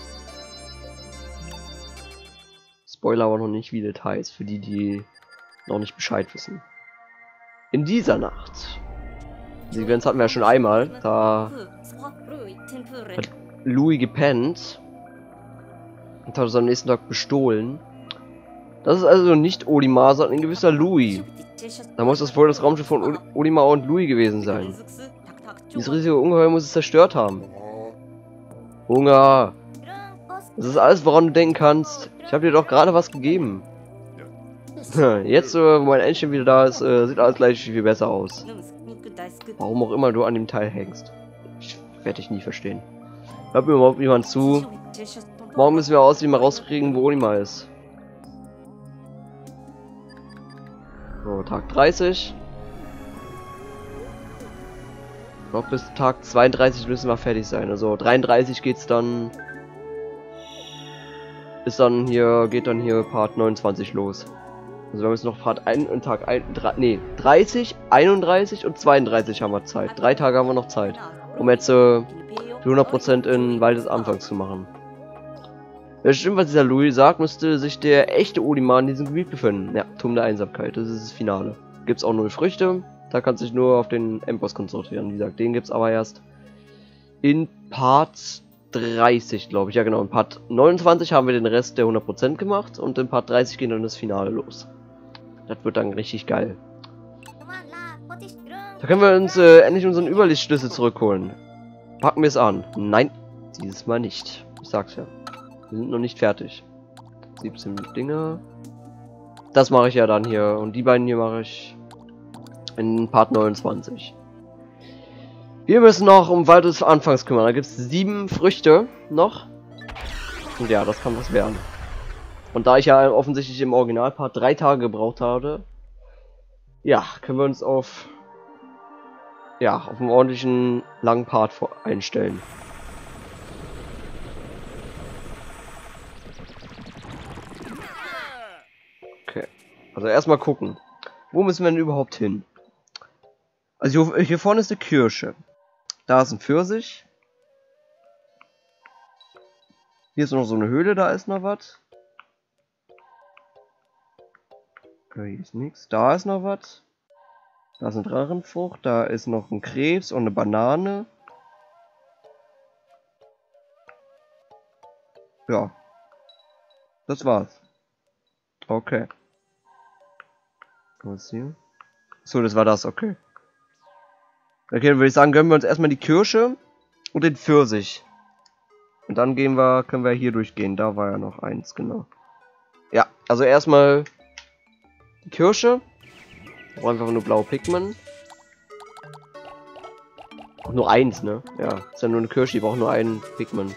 Spoiler aber noch nicht wie Details, für die, die noch nicht Bescheid wissen. In dieser Nacht. Die Sequenz hatten wir ja schon einmal. Da hat Louis gepennt. Und hat uns am nächsten Tag bestohlen. Das ist also nicht Olimar, sondern ein gewisser Louis. Da muss das wohl das Raumschiff von Olimar und Louis gewesen sein. Dieses riesige Ungeheuer muss es zerstört haben. Hunger. Das ist alles, woran du denken kannst. Ich habe dir doch gerade was gegeben. Jetzt, äh, wo mein Entchen wieder da ist, äh, sieht alles gleich viel besser aus. Warum auch immer du an dem Teil hängst. Ich werde dich nie verstehen. Hört mir überhaupt niemand zu. Morgen müssen wir aussehen, mal rauskriegen, wo Olimar ist. So, Tag dreißig. Noch bis Tag zweiunddreißig müssen wir fertig sein. Also dreiunddreißig geht's dann. Ist dann hier, geht dann hier Part neunundzwanzig los. Also wir haben jetzt noch Part ein und Tag ein, drei, nee, dreißig, einunddreißig und zweiunddreißig haben wir Zeit. Drei Tage haben wir noch Zeit, um jetzt äh, hundert Prozent in Wald des Anfangs zu machen. Ja, stimmt, was dieser Louis sagt, müsste sich der echte Olimar in diesem Gebiet befinden. Ja, Turm der Einsamkeit, das ist das Finale. Gibt's auch null Früchte, da kannst du dich nur auf den Endboss konzentrieren. Wie gesagt, den gibt's aber erst in Part dreißig, glaube ich. Ja genau, in Part neunundzwanzig haben wir den Rest der hundert Prozent gemacht und in Part dreißig geht dann das Finale los. Das wird dann richtig geil. Da können wir uns äh, endlich unseren Überlichtsschlüssel zurückholen. Packen wir es an. Nein, dieses Mal nicht. Ich sag's ja. Wir sind noch nicht fertig. siebzehn Dinge. Das mache ich ja dann hier. Und die beiden hier mache ich in Part neunundzwanzig. Wir müssen noch um Wald des Anfangs kümmern. Da gibt es sieben Früchte noch. Und ja, das kann was werden. Und da ich ja offensichtlich im Originalpart drei Tage gebraucht habe, ja, können wir uns auf ja, auf einen ordentlichen langen Part einstellen. Okay. Also erstmal gucken. Wo müssen wir denn überhaupt hin? Also hier, hier vorne ist eine Kirsche. Da ist ein Pfirsich. Hier ist noch so eine Höhle, da ist noch was. Okay, hier ist nichts. Da ist noch was. Da ist eine Drachenfrucht, da ist noch ein Krebs und eine Banane. Ja. Das war's. Okay. Was hier? So, das war das, okay. Okay, dann würde ich sagen, gönnen wir uns erstmal die Kirsche und den Pfirsich. Und dann gehen wir, können wir hier durchgehen. Da war ja noch eins, genau. Ja, also erstmal die Kirsche. Auch einfach nur blaue Pikmin. Auch nur eins, ne? Ja, ist ja nur eine Kirsche, die braucht nur einen Pikmin.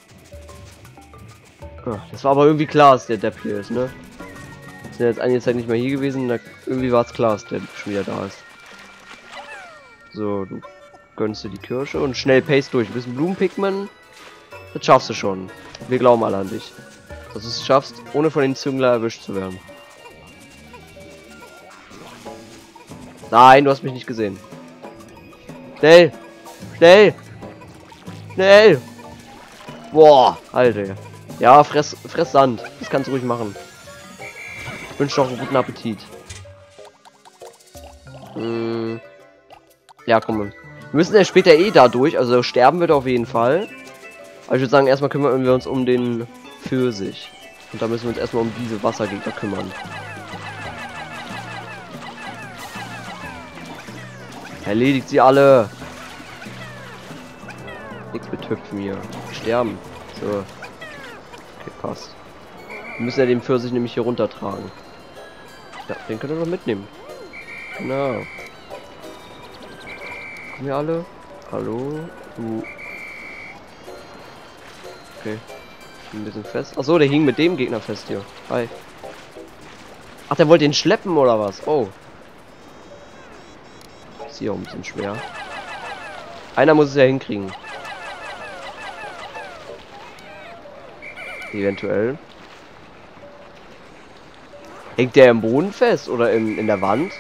Ah, das war aber irgendwie klar, dass der Depp hier ist, ne? Wir sind jetzt einige Zeit nicht mehr hier gewesen, da irgendwie war es klar, dass der schon wieder da ist. So, du gönnst dir die Kirsche und schnell Pace durch. Ein bisschen Blumen-Pikmin. Das schaffst du schon. Wir glauben alle an dich. Dass du es schaffst, ohne von den Züngler erwischt zu werden. Nein, du hast mich nicht gesehen. Schnell! Schnell! Schnell! Boah, Alter. Ja, fress, fress Sand. Das kannst du ruhig machen. Ich wünsche noch einen guten Appetit. Hm. Ja, komm. Wir müssen ja später eh da durch, also sterben wird auf jeden Fall. Aber ich würde sagen, erstmal kümmern wir uns um den Pfirsich. Und da müssen wir uns erstmal um diese Wassergegner kümmern. Erledigt sie alle. Nichts mit Hüpfen hier. Sterben. So. Okay, passt. Wir müssen ja den Pfirsich nämlich hier runtertragen. Ja, den können wir noch mitnehmen. Genau. Kommen wir alle? Hallo? Du. Okay. Ein bisschen fest. Achso, der hing mit dem Gegner fest hier. Hi. Ach, der wollte ihn schleppen oder was? Oh. Ist hier auch ein bisschen schwer. Einer muss es ja hinkriegen. Eventuell. Hängt der im Boden fest oder im, in der Wand?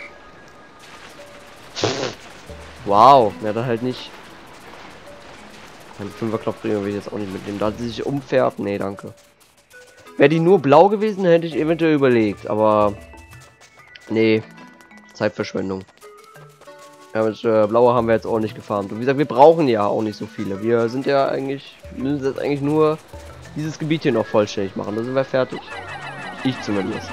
Wow, ja dann halt nicht. Ein Fünferklopfbringer will ich jetzt auch nicht mitnehmen. Da sie sich umfährt. Nee, danke. Wäre die nur blau gewesen, hätte ich eventuell überlegt. Aber nee, Zeitverschwendung. Ja, mit äh, blauer haben wir jetzt auch nicht gefarmt. Und wie gesagt, wir brauchen ja auch nicht so viele. Wir sind ja eigentlich, müssen jetzt eigentlich nur dieses Gebiet hier noch vollständig machen. Da sind wir fertig. Ich zumindest.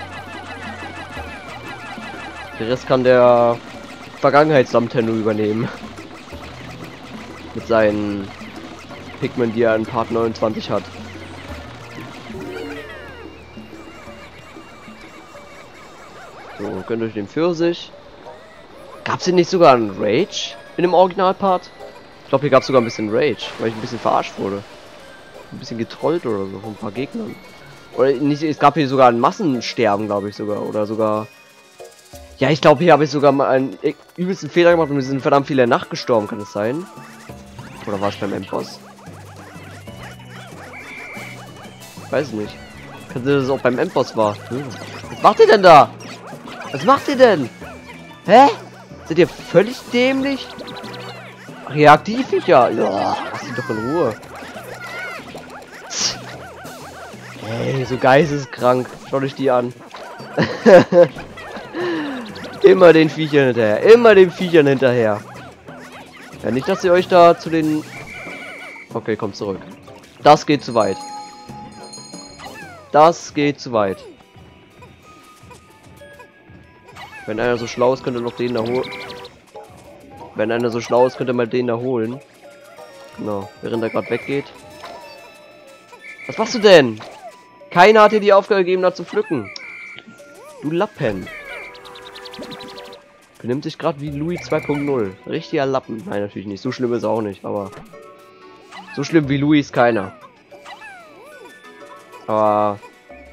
Der Rest kann der Vergangenheits-Nintendo übernehmen. Mit seinen Pikmin, die er in Part neunundzwanzig hat. So, gönnt euch den Pfirsich. Gab es hier nicht sogar einen Rage in dem Originalpart? Ich glaube, hier gab es sogar ein bisschen Rage, weil ich ein bisschen verarscht wurde. Ein bisschen getrollt oder so von ein paar Gegnern. Oder nicht, es gab hier sogar ein Massensterben, glaube ich sogar. Oder sogar... Ja, ich glaube, hier habe ich sogar mal einen übelsten Fehler gemacht und wir sind verdammt viele Nacht gestorben, kann es sein? Oder war es beim Endboss? Weiß nicht. Kann sein, dass es auch beim Endboss war. Hm. Was macht ihr denn da? Was macht ihr denn? Hä? Seid ihr völlig dämlich? Ach, ihr jagt die Viecher. Ja, lass sie doch in Ruhe. Ey, so geisteskrank. Schaut euch die an. Immer den Viechern hinterher. Immer den Viechern hinterher. Ja, nicht, dass ihr euch da zu den... Okay, kommt zurück. Das geht zu weit. Das geht zu weit. Wenn einer so schlau ist, könnte noch den da holen. Wenn einer so schlau ist, könnte mal den da holen. Genau, während er gerade weggeht. Was machst du denn? Keiner hat dir die Aufgabe gegeben, da zu pflücken. Du Lappen. Benimmt sich gerade wie Louis zwei Punkt null. Richtiger Lappen. Nein, natürlich nicht. So schlimm ist er auch nicht, aber... So schlimm wie Louis ist keiner. Aber...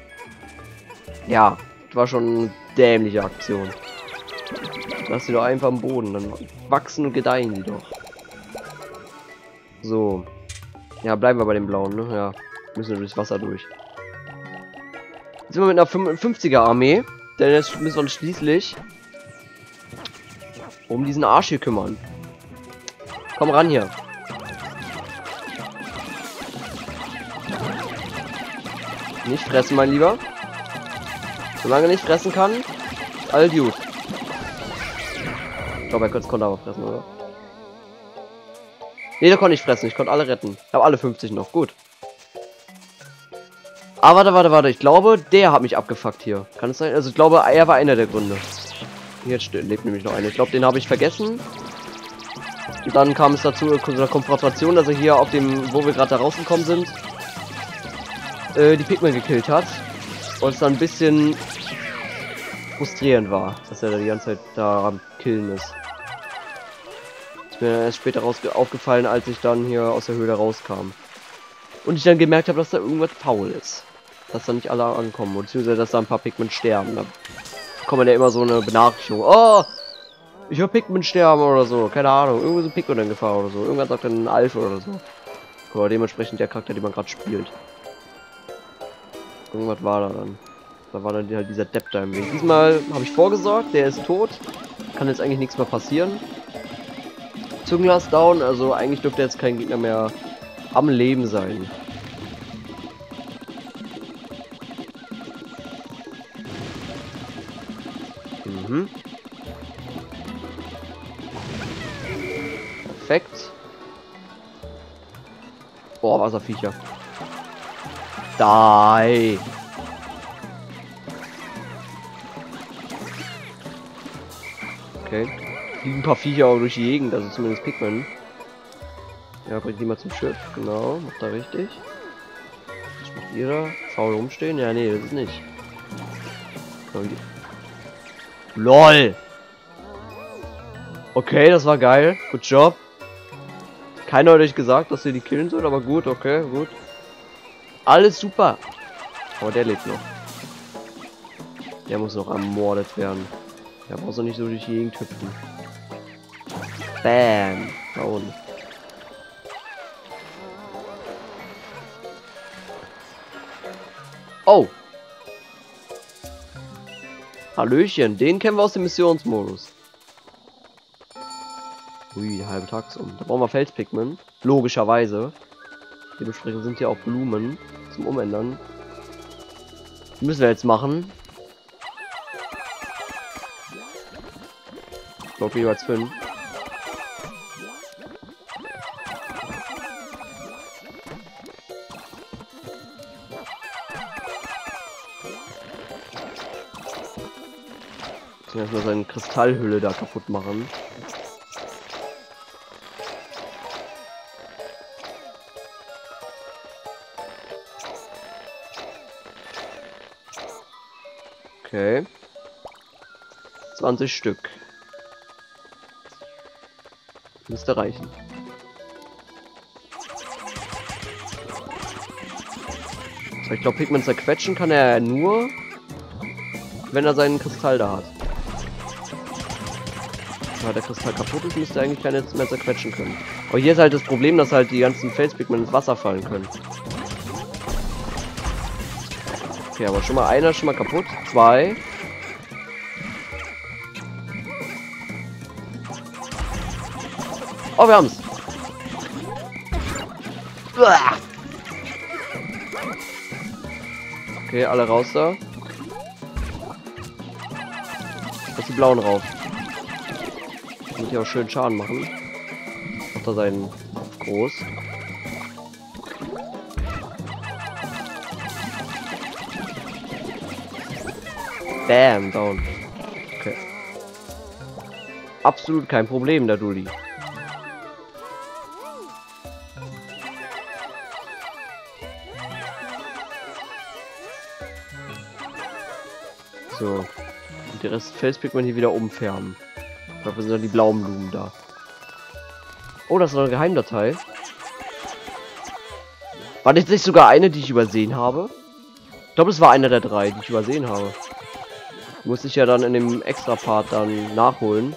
Ja, das war schon eine dämliche Aktion. Lass sie doch einfach am Boden, dann wachsen und gedeihen die doch. So. Ja, bleiben wir bei den Blauen, ne? Ja. Müssen wir durchs Wasser durch. Jetzt sind wir mit einer fünfundfünfziger Armee. Denn jetzt müssen wir uns schließlich um diesen Arsch hier kümmern. Komm ran hier. Nicht fressen, mein Lieber. Solange er nicht fressen kann, ist all gut. Ich glaube, er konnte aber fressen, oder? Ne, der konnte nicht fressen. Ich konnte alle retten. Ich habe alle fünfzig noch. Gut. Ah, warte, warte, warte. Ich glaube, der hat mich abgefuckt hier. Kann es sein? Also, ich glaube, er war einer der Gründe. Jetzt lebt nämlich noch einer. Ich glaube, den habe ich vergessen. Und dann kam es dazu, zu einer Konfrontation, dass er hier auf dem, wo wir gerade da rausgekommen sind, äh, die Pigmen gekillt hat. Und es dann ein bisschen frustrierend war, dass er da die ganze Zeit da am Killen ist. Ist mir erst später raus aufgefallen, als ich dann hier aus der Höhle rauskam. Und ich dann gemerkt habe, dass da irgendwas faul ist. Dass da nicht alle ankommen, beziehungsweise dass da ein paar Pigmen sterben. Da kommt ja immer so eine Benachrichtigung. Oh, ich höre Pigmen sterben oder so. Keine Ahnung, irgendwo sind Pigmen in Gefahr oder so. Irgendwann sagt dann ein Alpha oder so. Oder dementsprechend der Charakter, den man gerade spielt. Irgendwas war da dann. Da war dann halt dieser Depp da im Weg. Diesmal habe ich vorgesorgt, der ist tot. Kann jetzt eigentlich nichts mehr passieren. Zunglas down, also eigentlich dürfte jetzt kein Gegner mehr am Leben sein. Mhm. Perfekt. Boah, Wasserviecher. Die. Okay. Fliegen ein paar Viecher auch durch die Gegend, also zumindest Pigmen. Ja, bringt die mal zum Schiff, genau, macht er richtig. Was macht ihr da? Faul rumstehen? Ja, nee, das ist nicht. LOL! Okay, das war geil. Good job. Keiner hat euch gesagt, dass ihr die killen sollt, aber gut, okay, gut. Alles super. Aber der lebt noch. Der muss noch ermordet werden. Der braucht doch nicht so durch die Gegend hüpfen. Bam. Da unten. Oh. Hallöchen. Den kennen wir aus dem Missionsmodus. Ui, der halbe Tag ist um. Da brauchen wir Felspigmen. Logischerweise. Dementsprechend sind hier auch Blumen zum Umändern. Die müssen wir jetzt machen. Ich glaube jeweils fünf. Ich muss erstmal seine Kristallhülle da kaputt machen. Okay. zwanzig Stück. Müsste reichen. Ich glaube, Pigmen zerquetschen kann er nur, wenn er seinen Kristall da hat. Wenn der Kristall kaputt ist, müsste er eigentlich keine mehr zerquetschen können. Aber hier ist halt das Problem, dass halt die ganzen Felspigmen ins Wasser fallen können. Okay, aber schon mal einer schon mal kaputt. Zwei. Oh, wir haben's. Uah. Okay, alle raus da. Lass die blauen rauf. Muss ja auch schön Schaden machen. Macht er seinen Kopf groß. Bam, down. Okay. Absolut kein Problem, der Dulli. So. Und die Rest Face-Pigment hier wieder umfärben. Dafür sind dann die blauen Blumen da. Oh, das ist eine Geheimdatei. War das nicht sogar eine, die ich übersehen habe? Ich glaube, es war eine der drei, die ich übersehen habe. Muss ich ja dann in dem Extra-Part dann nachholen.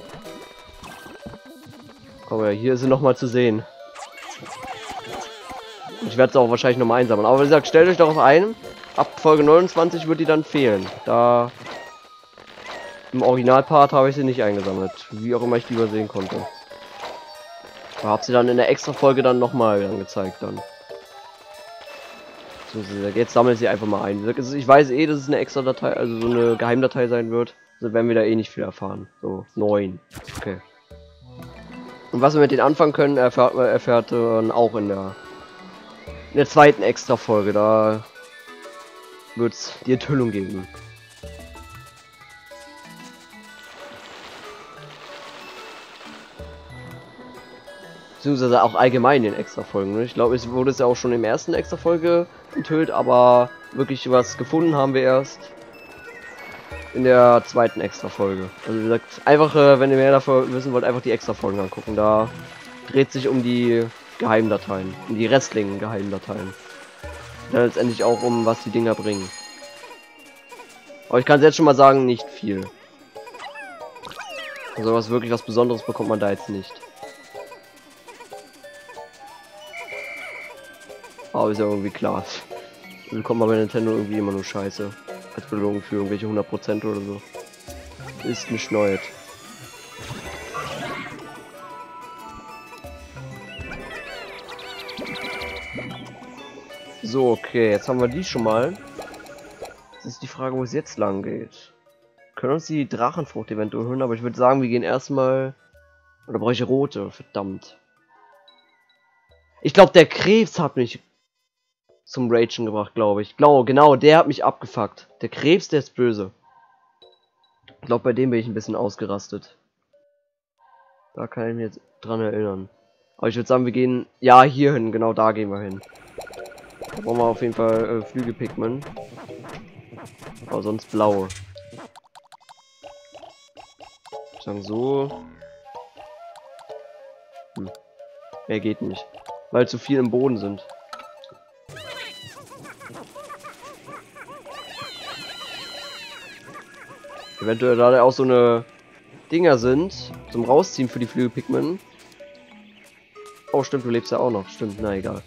Aber ja, hier ist sie nochmal zu sehen. Ich werde es auch wahrscheinlich nochmal einsammeln. Aber wie gesagt, stellt euch darauf ein, ab Folge neunundzwanzig wird die dann fehlen. Da im Originalpart habe ich sie nicht eingesammelt. Wie auch immer ich die übersehen konnte. Da habe sie dann in der Extra-Folge dann nochmal angezeigt dann. So, jetzt sammelt sie einfach mal ein. Ich weiß eh, dass es eine extra Datei, also so eine Geheimdatei sein wird. Also werden wir da eh nicht viel erfahren. So, neun. Okay. Und was wir mit denen anfangen können, erfährt, erfährt man auch in der, in der zweiten Extra-Folge. Da wird es die Enthüllung geben. Beziehungsweise auch allgemein in Extra-Folgen. Ne? Ich glaube, es wurde es ja auch schon im ersten Extra-Folge enthüllt, aber wirklich was gefunden haben wir erst in der zweiten Extra-Folge. Also wie gesagt, einfach, äh, wenn ihr mehr davon wissen wollt, einfach die Extra-Folgen angucken. Da dreht sich um die Geheimdateien, um die restlichen Geheimdateien. Dann letztendlich auch um, was die Dinger bringen. Aber ich kann es jetzt schon mal sagen, nicht viel. Also was wirklich was Besonderes bekommt man da jetzt nicht. Aber ist ja irgendwie klar. Dann bekommt man bei Nintendo irgendwie immer nur Scheiße. Als Belohnung für irgendwelche hundert Prozent oder so. Ist nicht neu. So, okay, jetzt haben wir die schon mal. Jetzt ist die Frage, wo es jetzt lang geht. Wir können uns die Drachenfrucht eventuell holen, aber ich würde sagen, wir gehen erstmal. Oder brauche ich rote? Verdammt. Ich glaube, der Krebs hat mich zum Ragen gebracht, glaube ich. Genau, genau, der hat mich abgefuckt. Der Krebs, der ist böse. Ich glaube, bei dem bin ich ein bisschen ausgerastet. Da kann ich mich jetzt dran erinnern. Aber ich würde sagen, wir gehen, ja, hier hin, genau da gehen wir hin. Da brauchen wir auf jeden Fall äh, Flügelpigment. Aber sonst blaue. Ich sagen so. Hm. Mehr geht nicht. Weil zu viel im Boden sind. Eventuell da auch so eine Dinger sind zum Rausziehen für die Flügelpigment. Oh stimmt, du lebst ja auch noch. Stimmt, na egal.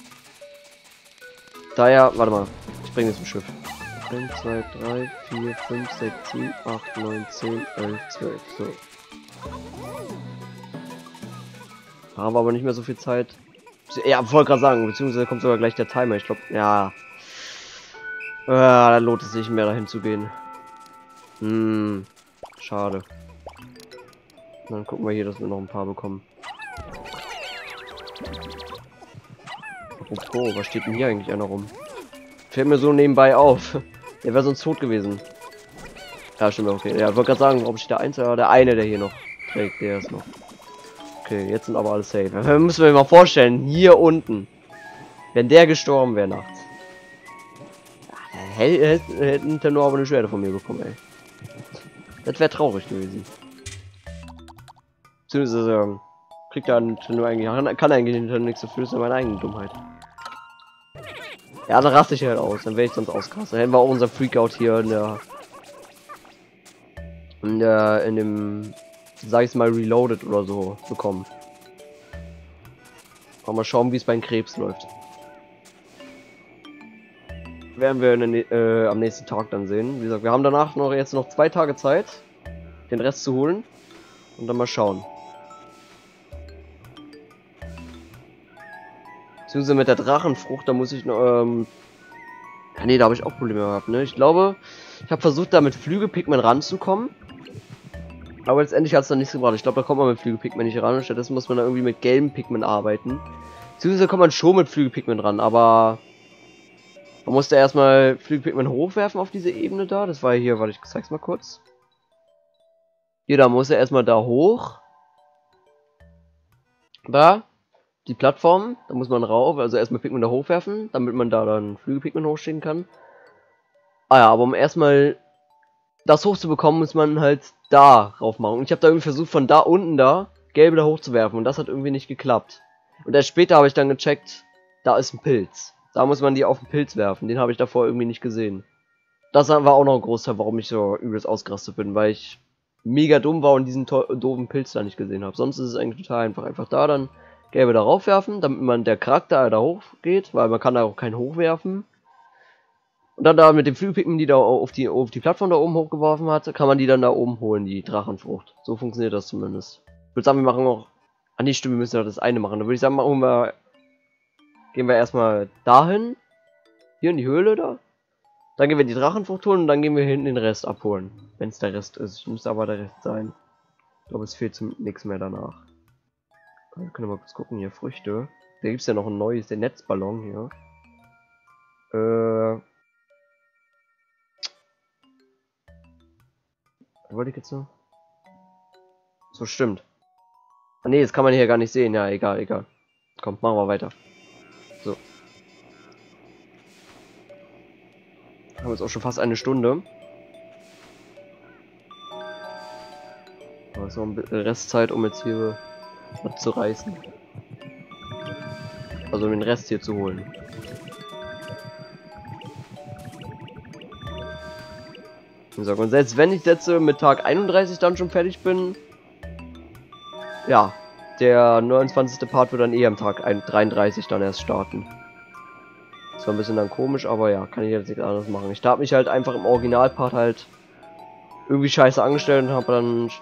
Daher, warte mal, ich bringe jetzt zum Schiff. eins, zwei, drei, vier, fünf, sechs, sieben, acht, neun, zehn, elf, zwölf. So. Da haben wir aber nicht mehr so viel Zeit. Ja, wollte gerade sagen, beziehungsweise kommt sogar gleich der Timer. Ich glaube, ja. Äh, da lohnt es sich mehr dahin zu gehen. Hm, schade. Dann gucken wir hier, dass wir noch ein paar bekommen. Oh, was steht denn hier eigentlich einer rum? Fällt mir so nebenbei auf. Der wäre sonst tot gewesen. Ja, stimmt, okay. Ja, ich wollte gerade sagen, warum steht der eins oder der eine, der hier noch trägt, der ist noch. Okay, jetzt sind aber alle safe. Wir müssen wir mal vorstellen, hier unten, wenn der gestorben wäre nachts. Hätte Nintendo aber eine Schwerte von mir bekommen, ey. Das wäre traurig gewesen. Beziehungsweise ähm, kriegt da Nintendo eigentlich, kann, kann eigentlich Nintendo nichts dafür, das ist ja meine eigene Dummheit. Ja, dann raste ich halt aus, dann wäre ich sonst auskrasse. Hätten wir auch unser Freakout hier in der, in der, in dem, sag ich mal, Reloaded oder so bekommen. Mal schauen, wie es beim Krebs läuft. Werden wir in den, äh, am nächsten Tag dann sehen. Wie gesagt, wir haben danach noch jetzt noch zwei Tage Zeit, den Rest zu holen und dann mal schauen. Beziehungsweise mit der Drachenfrucht, da muss ich noch, ähm, Ah, nee, da habe ich auch Probleme gehabt, ne? Ich glaube, ich habe versucht, da mit Flügel-Pikmin ranzukommen. Aber letztendlich hat es dann nichts gebracht. Ich glaube, da kommt man mit Flügel-Pikmin nicht ran. Und stattdessen muss man da irgendwie mit gelben Pikmin arbeiten. Beziehungsweise kommt man schon mit Flügel-Pikmin ran, aber man musste erstmal Flügel-Pikmin hochwerfen auf diese Ebene da. Das war hier, warte, ich zeig's mal kurz. Hier, da muss er erstmal da hoch. Da. Die Plattform, da muss man rauf, also erstmal Pikmin da hochwerfen, damit man da dann Flügel-Pikmin hochstehen kann. Ah ja, aber um erstmal das hochzubekommen, muss man halt da rauf machen. Und ich habe da irgendwie versucht, von da unten da gelbe da hochzuwerfen und das hat irgendwie nicht geklappt. Und erst später habe ich dann gecheckt, da ist ein Pilz. Da muss man die auf den Pilz werfen, den habe ich davor irgendwie nicht gesehen. Das war auch noch ein Großteil, warum ich so übelst ausgerastet bin, weil ich mega dumm war und diesen doofen Pilz da nicht gesehen habe. Sonst ist es eigentlich total einfach. Einfach da dann gelbe darauf werfen, damit man der Charakter da hochgeht, weil man kann da auch keinen hochwerfen. Und dann da mit dem Flügelpikmin, die da auf die, auf die Plattform da oben hochgeworfen hat, kann man die dann da oben holen, die Drachenfrucht. So funktioniert das zumindest. Ich würde sagen, wir machen auch... Ah nee, stimmt, wir müssen ja das eine machen. Da würde ich sagen, machen wir... Gehen wir erstmal dahin. Hier in die Höhle da. Dann gehen wir die Drachenfrucht holen und dann gehen wir hinten den Rest abholen. Wenn es der Rest ist. Muss aber der Rest sein. Ich glaube, es fehlt zum nichts mehr danach. Wir können mal kurz gucken, hier Früchte. Da gibt es ja noch ein neues, der Netzballon hier. Äh. Was wollte ich jetzt noch? So, stimmt. Ah ne, das kann man hier gar nicht sehen. Ja, egal, egal. Komm, machen wir weiter. So. Haben jetzt auch schon fast eine Stunde. Aber es ist noch ein bisschen Restzeit, um jetzt hier was zu reißen. Also um den Rest hier zu holen. Und selbst wenn ich jetzt mit Tag einunddreißig dann schon fertig bin, ja, der neunundzwanzigste Part wird dann eh am Tag dreiunddreißig dann erst starten. Das war ein bisschen dann komisch, aber ja, kann ich jetzt nichts anderes machen. Ich habe mich halt einfach im Originalpart halt irgendwie scheiße angestellt und habe dann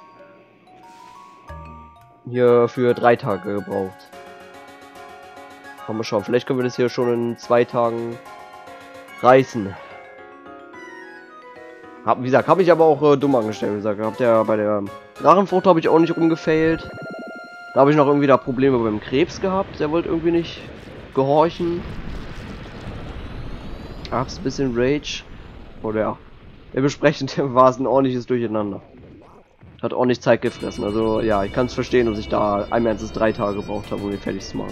hier für drei Tage gebraucht. Mal schauen, vielleicht können wir das hier schon in zwei Tagen reißen. Hab, wie gesagt, habe ich aber auch äh, dumm angestellt. Wie gesagt, habt ihr bei der Drachenfrucht habe ich auch nicht rumgefailt. Da habe ich noch irgendwie da Probleme beim Krebs gehabt. Der wollte irgendwie nicht gehorchen. Hab's ein bisschen Rage. Oder ja. Der besprechend war es ein ordentliches Durcheinander. Hat ordentlich Zeit gefressen. Also ja, ich kann es verstehen, dass ich da einmal ernstes drei Tage gebraucht habe, um den fertig zu machen.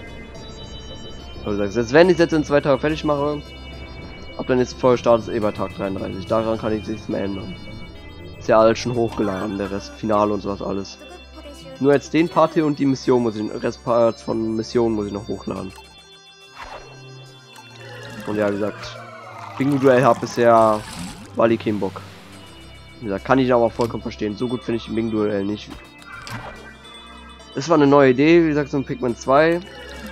Also selbst wenn ich es jetzt in zwei Tagen fertig mache, ab dann jetzt voll Start ist eh bei Tag dreiunddreißig. Daran kann ich nichts mehr ändern. Ist ja alles schon hochgeladen, der Rest, Finale und sowas alles. Nur jetzt den Part hier und die Mission muss ich, Restparts von Missionen muss ich noch hochladen. Und ja, wie gesagt, Bingo-Duell hat bisher Wally keinen Bock. Wie gesagt, kann ich aber vollkommen verstehen. So gut finde ich den Bingo-Duell nicht. Es war eine neue Idee, wie gesagt, so ein Pikmin zwei.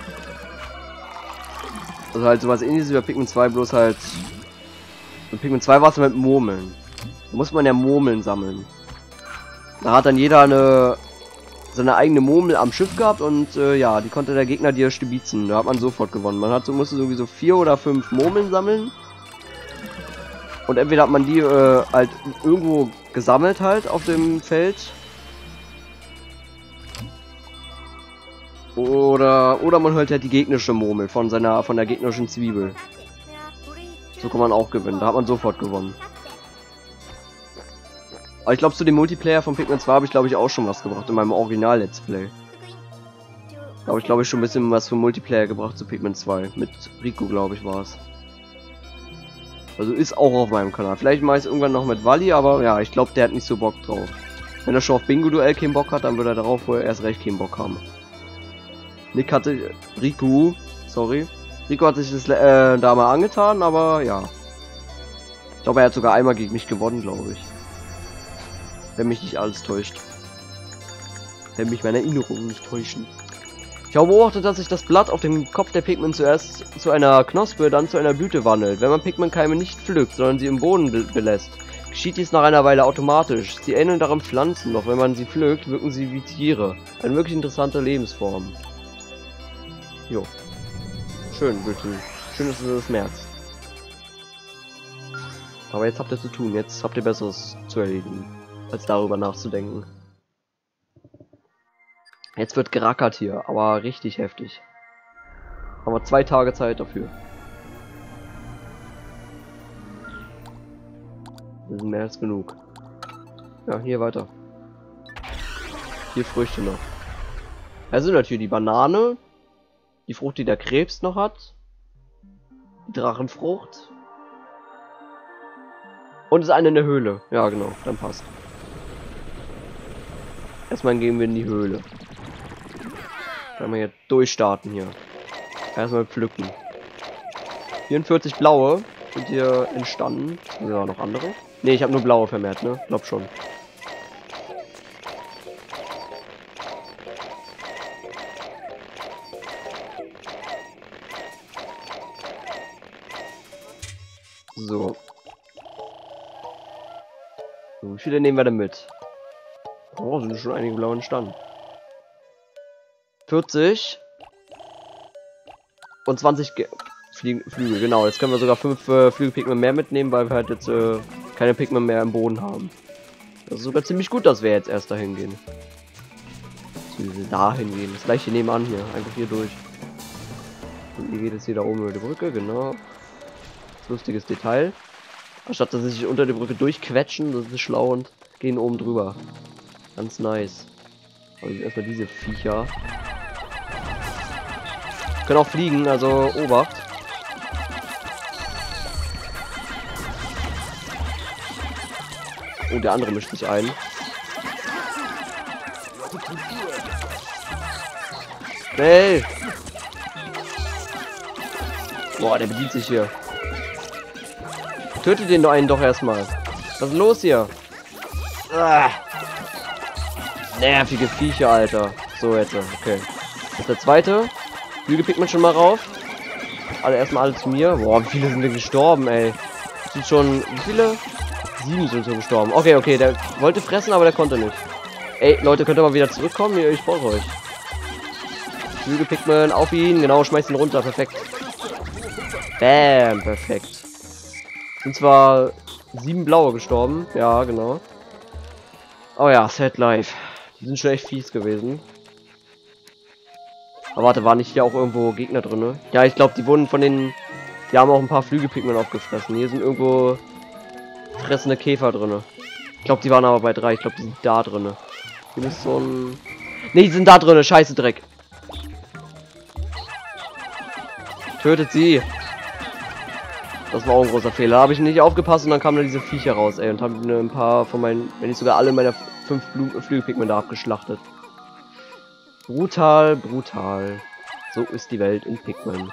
Also halt sowas ähnliches wie bei Pikmin zwei, bloß halt... Bei Pikmin zwei war es mit Murmeln. Da muss man ja Murmeln sammeln. Da hat dann jeder eine... seine eigene Murmel am Schiff gehabt und äh, ja, die konnte der Gegner dir stibitzen. Da hat man sofort gewonnen. Man hat so, musste sowieso vier oder fünf Murmeln sammeln. Und entweder hat man die äh, halt irgendwo gesammelt halt auf dem Feld. Oder oder man holt halt die gegnerische Murmel von seiner von der gegnerischen Zwiebel. So kann man auch gewinnen. Da hat man sofort gewonnen. Aber ich glaube, zu dem Multiplayer von Pikmin zwei habe ich glaube ich auch schon was gebracht in meinem Original Let's Play. Da habe ich glaube ich schon ein bisschen was für Multiplayer gebracht zu Pikmin zwei. Mit Rico, glaube ich, war es. Also ist auch auf meinem Kanal. Vielleicht mache ich es irgendwann noch mit Wally, aber ja, ich glaube, der hat nicht so Bock drauf. Wenn er schon auf Bingo-Duell keinen Bock hat, dann wird er darauf wohl erst recht keinen Bock haben. Nick hatte... Rico, sorry. Rico hat sich das äh, da mal angetan, aber ja. Ich glaube, er hat sogar einmal gegen mich gewonnen, glaube ich. Wenn mich nicht alles täuscht. Wenn mich meine Erinnerungen nicht täuschen. Ich habe beobachtet, dass sich das Blatt auf dem Kopf der Pikmin zuerst zu einer Knospe, dann zu einer Blüte wandelt. Wenn man Pikmin-Keime nicht pflückt, sondern sie im Boden be belässt, geschieht dies nach einer Weile automatisch. Sie ähneln daran Pflanzen, doch wenn man sie pflückt, wirken sie wie Tiere. Eine wirklich interessante Lebensform. Jo. Schön, bitte. Schön, dass du das merkst. Aber jetzt habt ihr zu tun. Jetzt habt ihr Besseres zu erledigen, als darüber nachzudenken. Jetzt wird gerackert hier, aber richtig heftig. Haben wir zwei Tage Zeit dafür. Das ist mehr als genug. Ja, hier weiter. Hier Früchte noch. Also natürlich die Banane, die Frucht, die der Krebs noch hat, die Drachenfrucht und es ist eine in der Höhle. Ja, genau, dann passt. Erstmal gehen wir in die Höhle. Können wir jetzt durchstarten hier. Erstmal pflücken. vierundvierzig blaue sind hier entstanden. Ja, noch andere? Ne, ich habe nur blaue vermehrt, ne? Glaub schon. So. So, wie viele nehmen wir denn mit? Oh, sind schon einige blaue entstanden. vierzig. Und zwanzig Ge Flie Flügel, genau. Jetzt können wir sogar fünf äh, Flügelpigment mehr mitnehmen, weil wir halt jetzt äh, keine Pigment mehr im Boden haben. Das ist sogar ziemlich gut, dass wir jetzt erst dahin gehen. Dahin gehen. Das gleiche nebenan hier. Einfach hier durch. Und hier geht es hier da oben über die Brücke, genau. Lustiges Detail. Anstatt dass sie sich unter die Brücke durchquetschen, das ist schlau und gehen oben drüber. Ganz nice. Aber erstmal diese Viecher. Können auch fliegen, also Obacht. Oh, der andere mischt sich ein. Schnell! Boah, der bedient sich hier. Tötet den doch einen doch erstmal. Was ist los hier? Ah. Nervige Viecher, Alter. So jetzt, okay. Das ist der zweite. Flügel pickt man schon mal rauf. Alle erstmal alle zu mir. Boah, wie viele sind denn gestorben, ey? Sind schon. Wie viele? Sieben sind schon gestorben. Okay, okay, der wollte fressen, aber der konnte nicht. Ey, Leute, könnt ihr mal wieder zurückkommen? Ich brauche euch. Flügel pickt man auf ihn. Genau, schmeißt ihn runter. Perfekt. Bam, perfekt. Sind zwar sieben blaue gestorben. Ja, genau. Oh ja, Sad Life. Die sind schon echt fies gewesen. Aber warte, waren nicht hier auch irgendwo Gegner drin? Ja, ich glaube, die wurden von den... Die haben auch ein paar Flügelpigment aufgefressen. Hier sind irgendwo fressende Käfer drin. Ich glaube, die waren aber bei drei. Ich glaube, die sind da drin. Hier ist so ein... Ne, die sind da drin. Scheiße Dreck. Tötet sie. Das war auch ein großer Fehler. Da habe ich nicht aufgepasst und dann kamen da diese Viecher raus, ey. Und haben ein paar von meinen... Wenn nicht sogar alle meiner fünf Flügelpigmente abgeschlachtet. Brutal, brutal. So ist die Welt in Pikmin.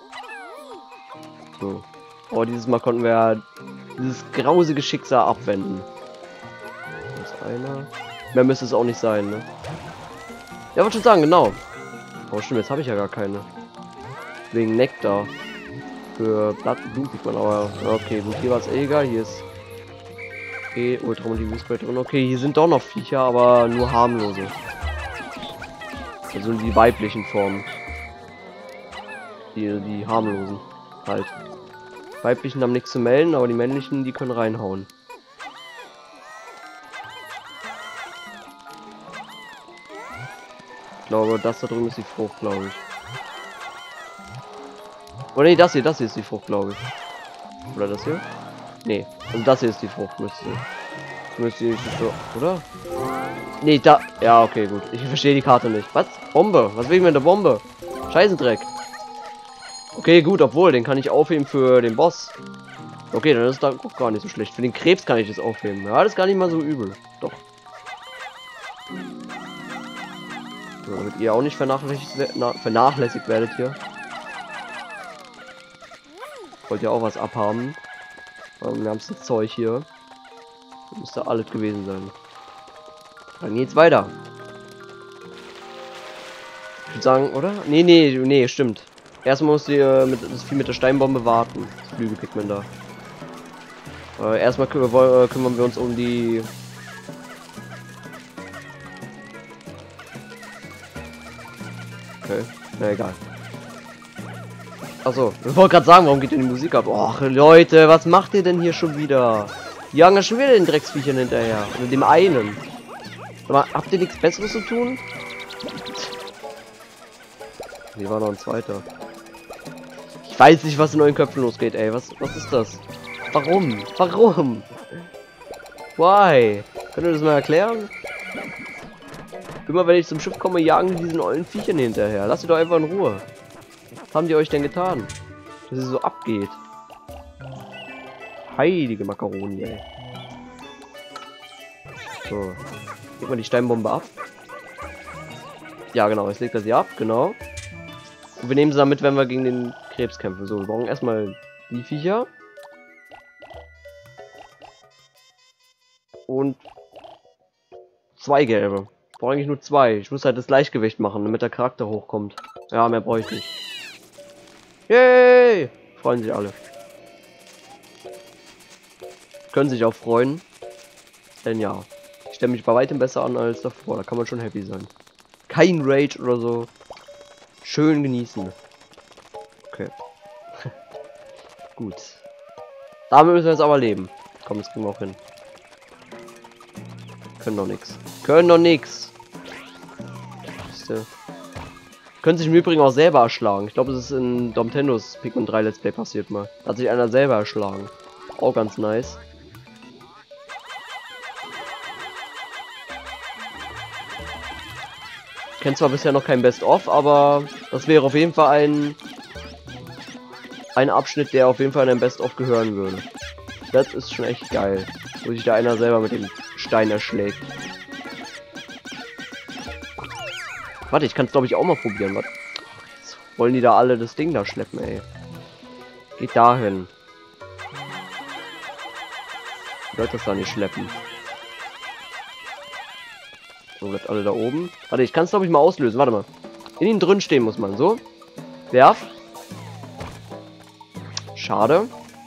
So. Oh, dieses Mal konnten wir dieses grausige Schicksal abwenden. Das ist einer. Mehr müsste es auch nicht sein, ne? Ja, wollte schon sagen, genau. Oh, stimmt, jetzt habe ich ja gar keine. Wegen Nektar. Für Blatt und Blumen, aber okay, gut, hier war es eh egal. Hier ist okay, Ultramotivspray drin. Okay, hier sind doch noch Viecher, aber nur harmlose. Also die weiblichen Formen. Die, die harmlosen. Halt. Weiblichen haben nichts zu melden, aber die männlichen, die können reinhauen. Ich glaube, das da drüben ist die Frucht, glaube ich. Oder nee, das hier, das hier ist die Frucht, glaube ich. Oder das hier? Nee, also das hier ist die Frucht, müsste. Müsste ich so, oder? Nee, da. Ja, okay, gut. Ich verstehe die Karte nicht. Was? Bombe? Was will ich mit der Bombe? Scheißendreck. Okay, gut, obwohl, den kann ich aufheben für den Boss. Okay, dann ist das auch gar nicht so schlecht. Für den Krebs kann ich das aufheben. Ja, das ist gar nicht mal so übel. Doch. So, damit ihr auch nicht vernachlässigt, na, vernachlässigt werdet hier. Wollt ihr auch was abhaben? Wir haben das Zeug hier. Das müsste alles gewesen sein. Dann geht's weiter. Ich würde sagen, oder? Nee, nee, nee, stimmt. Erstmal muss ihr mit das Vieh mit der Steinbombe warten. Das Flügelpigment da. Äh, erstmal kü äh, kümmern wir uns um die. Okay, na egal. Achso, ich wollte gerade sagen, warum geht denn die Musik ab? Och, Leute, was macht ihr denn hier schon wieder? Die jagen ja schon wieder den Drecksviechern hinterher. Oder dem einen. Aber habt ihr nichts Besseres zu tun? Hier war noch ein zweiter. Ich weiß nicht, was in euren Köpfen losgeht, ey. Was, was ist das? Warum? Warum? Why? Könnt ihr das mal erklären? Immer wenn ich zum Schiff komme, jagen die diesen ollen Viechern hinterher. Lasst ihr doch einfach in Ruhe. Was haben die euch denn getan? Dass es so abgeht. Heilige Makaroni, ey. So. Leg mal die Steinbombe ab. Ja, genau. Jetzt legt er sie ab. Genau. Und wir nehmen sie damit, wenn wir gegen den Krebs kämpfen. So, wir brauchen erstmal die Viecher. Und zwei gelbe. Ich brauche eigentlich nur zwei. Ich muss halt das Gleichgewicht machen, damit der Charakter hochkommt. Ja, mehr brauche ich nicht. Yay! Freuen sich alle. Können sich auch freuen. Denn ja, ich stelle mich bei weitem besser an als davor. Da kann man schon happy sein. Kein Rage oder so. Schön genießen. Okay. Gut. Damit müssen wir jetzt aber leben. Komm, das kriegen wir auch hin. Können doch nichts. Können doch nichts. Können sich im Übrigen auch selber erschlagen. Ich glaube, es ist in Domtendos Pikmin drei Let's Play passiert mal. Da hat sich einer selber erschlagen. Auch ganz nice. Ich kenne zwar bisher noch kein Best-of, aber das wäre auf jeden Fall ein ein Abschnitt, der auf jeden Fall in ein Best-of gehören würde. Das ist schon echt geil. Wo sich da einer selber mit dem Stein erschlägt. Warte, ich kann es glaube ich auch mal probieren. Warte. Jetzt wollen die da alle das Ding da schleppen, ey. Geht dahin. Ich wollte das da nicht schleppen. So, bleibt alle da oben. Warte, ich kann es glaube ich mal auslösen. Warte mal. In ihm drin stehen muss man. So. Werf. Schade.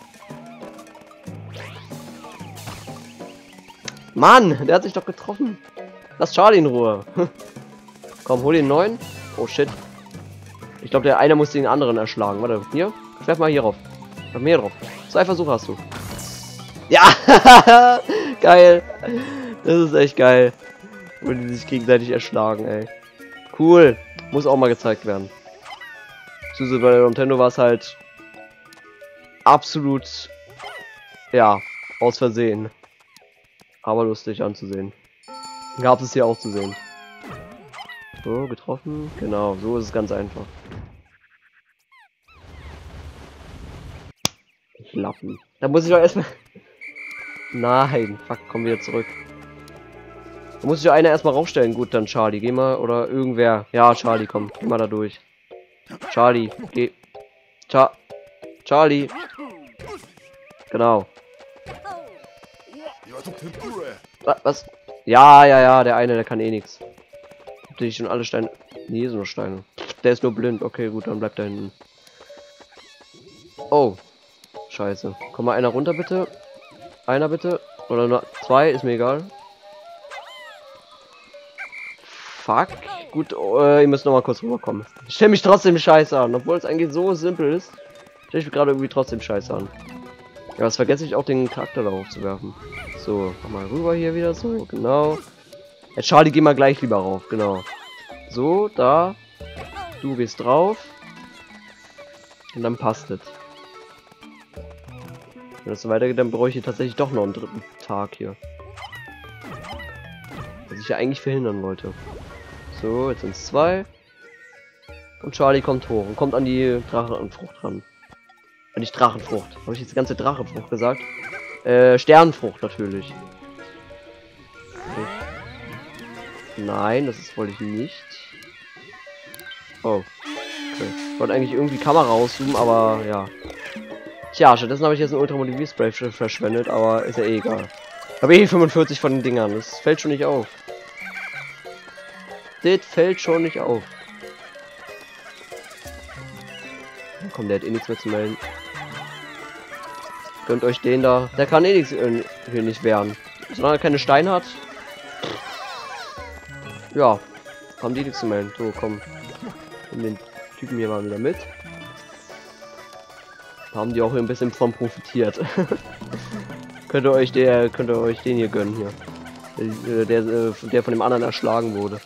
Mann, der hat sich doch getroffen. Lass Charlie in Ruhe. Komm, hol den neuen. Oh shit. Ich glaube, der eine muss den anderen erschlagen. Warte, hier. Werf mal hier drauf. Werf mehr drauf. Zwei Versuche hast du. Ja! Geil. Das ist echt geil. Wenn die sich gegenseitig erschlagen, ey. Cool. Muss auch mal gezeigt werden. Zusätzlich bei der Nintendo war es halt absolut, ja, aus Versehen. Aber lustig anzusehen. Gab es hier auch zu sehen. So, getroffen. Genau, so ist es ganz einfach. Lappen. Da muss ich doch erstmal... Nein, fuck, komm wieder zurück. Da muss ich ja einer erstmal raufstellen. Gut, dann Charlie, geh mal. Oder irgendwer. Ja, Charlie, komm, geh mal da durch. Charlie, geh. Cha Charlie. Genau. Was? Was? Ja, ja, ja, der eine, der kann eh nichts. Habt ihr schon alle Steine? Nee, sind nur Steine. Der ist nur blind. Okay, gut, dann bleibt da hinten. Oh. Scheiße. Komm mal einer runter, bitte. Einer bitte. Oder nur zwei, ist mir egal. Fuck. Gut, äh, ihr müsst noch mal kurz rüberkommen. Ich stelle mich trotzdem scheiße an. Obwohl es eigentlich so simpel ist, stelle ich mich gerade irgendwie trotzdem scheiße an. Ja, was vergesse ich auch, den Charakter darauf zu werfen. So, mach mal rüber hier wieder so, genau. Jetzt Charlie, geh mal gleich lieber rauf, genau. So, da. Du gehst drauf. Und dann passt es. Wenn das so weitergeht, dann bräuchte ich tatsächlich doch noch einen dritten Tag hier. Was ich ja eigentlich verhindern wollte. So, jetzt sind es zwei. Und Charlie kommt hoch und kommt an die Drachenfrucht ran. An die Drachenfrucht. Habe ich jetzt die ganze Drachenfrucht gesagt? Äh, Sternenfrucht natürlich. Nein, das ist, wollte ich nicht. Oh. Okay. Ich wollte eigentlich irgendwie Kamera rauszoomen, aber ja. Tja, stattdessen habe ich jetzt ein Ultramotivierspray verschwendet, aber ist ja eh egal. Ich habe eh fünfundvierzig von den Dingern. Das fällt schon nicht auf. Das fällt schon nicht auf. Komm, der hat eh nichts mehr zu melden. Gönnt euch den da. Der kann eh nichts hier nicht wehren. Solange er keine Steine hat. Ja. Haben die nichts zu melden. So, komm. Nimm den Typen hier mal wieder mit. Da haben die auch ein bisschen von profitiert. könnt ihr euch der, könnt ihr euch den hier gönnen hier. Der, der, der von dem anderen erschlagen wurde.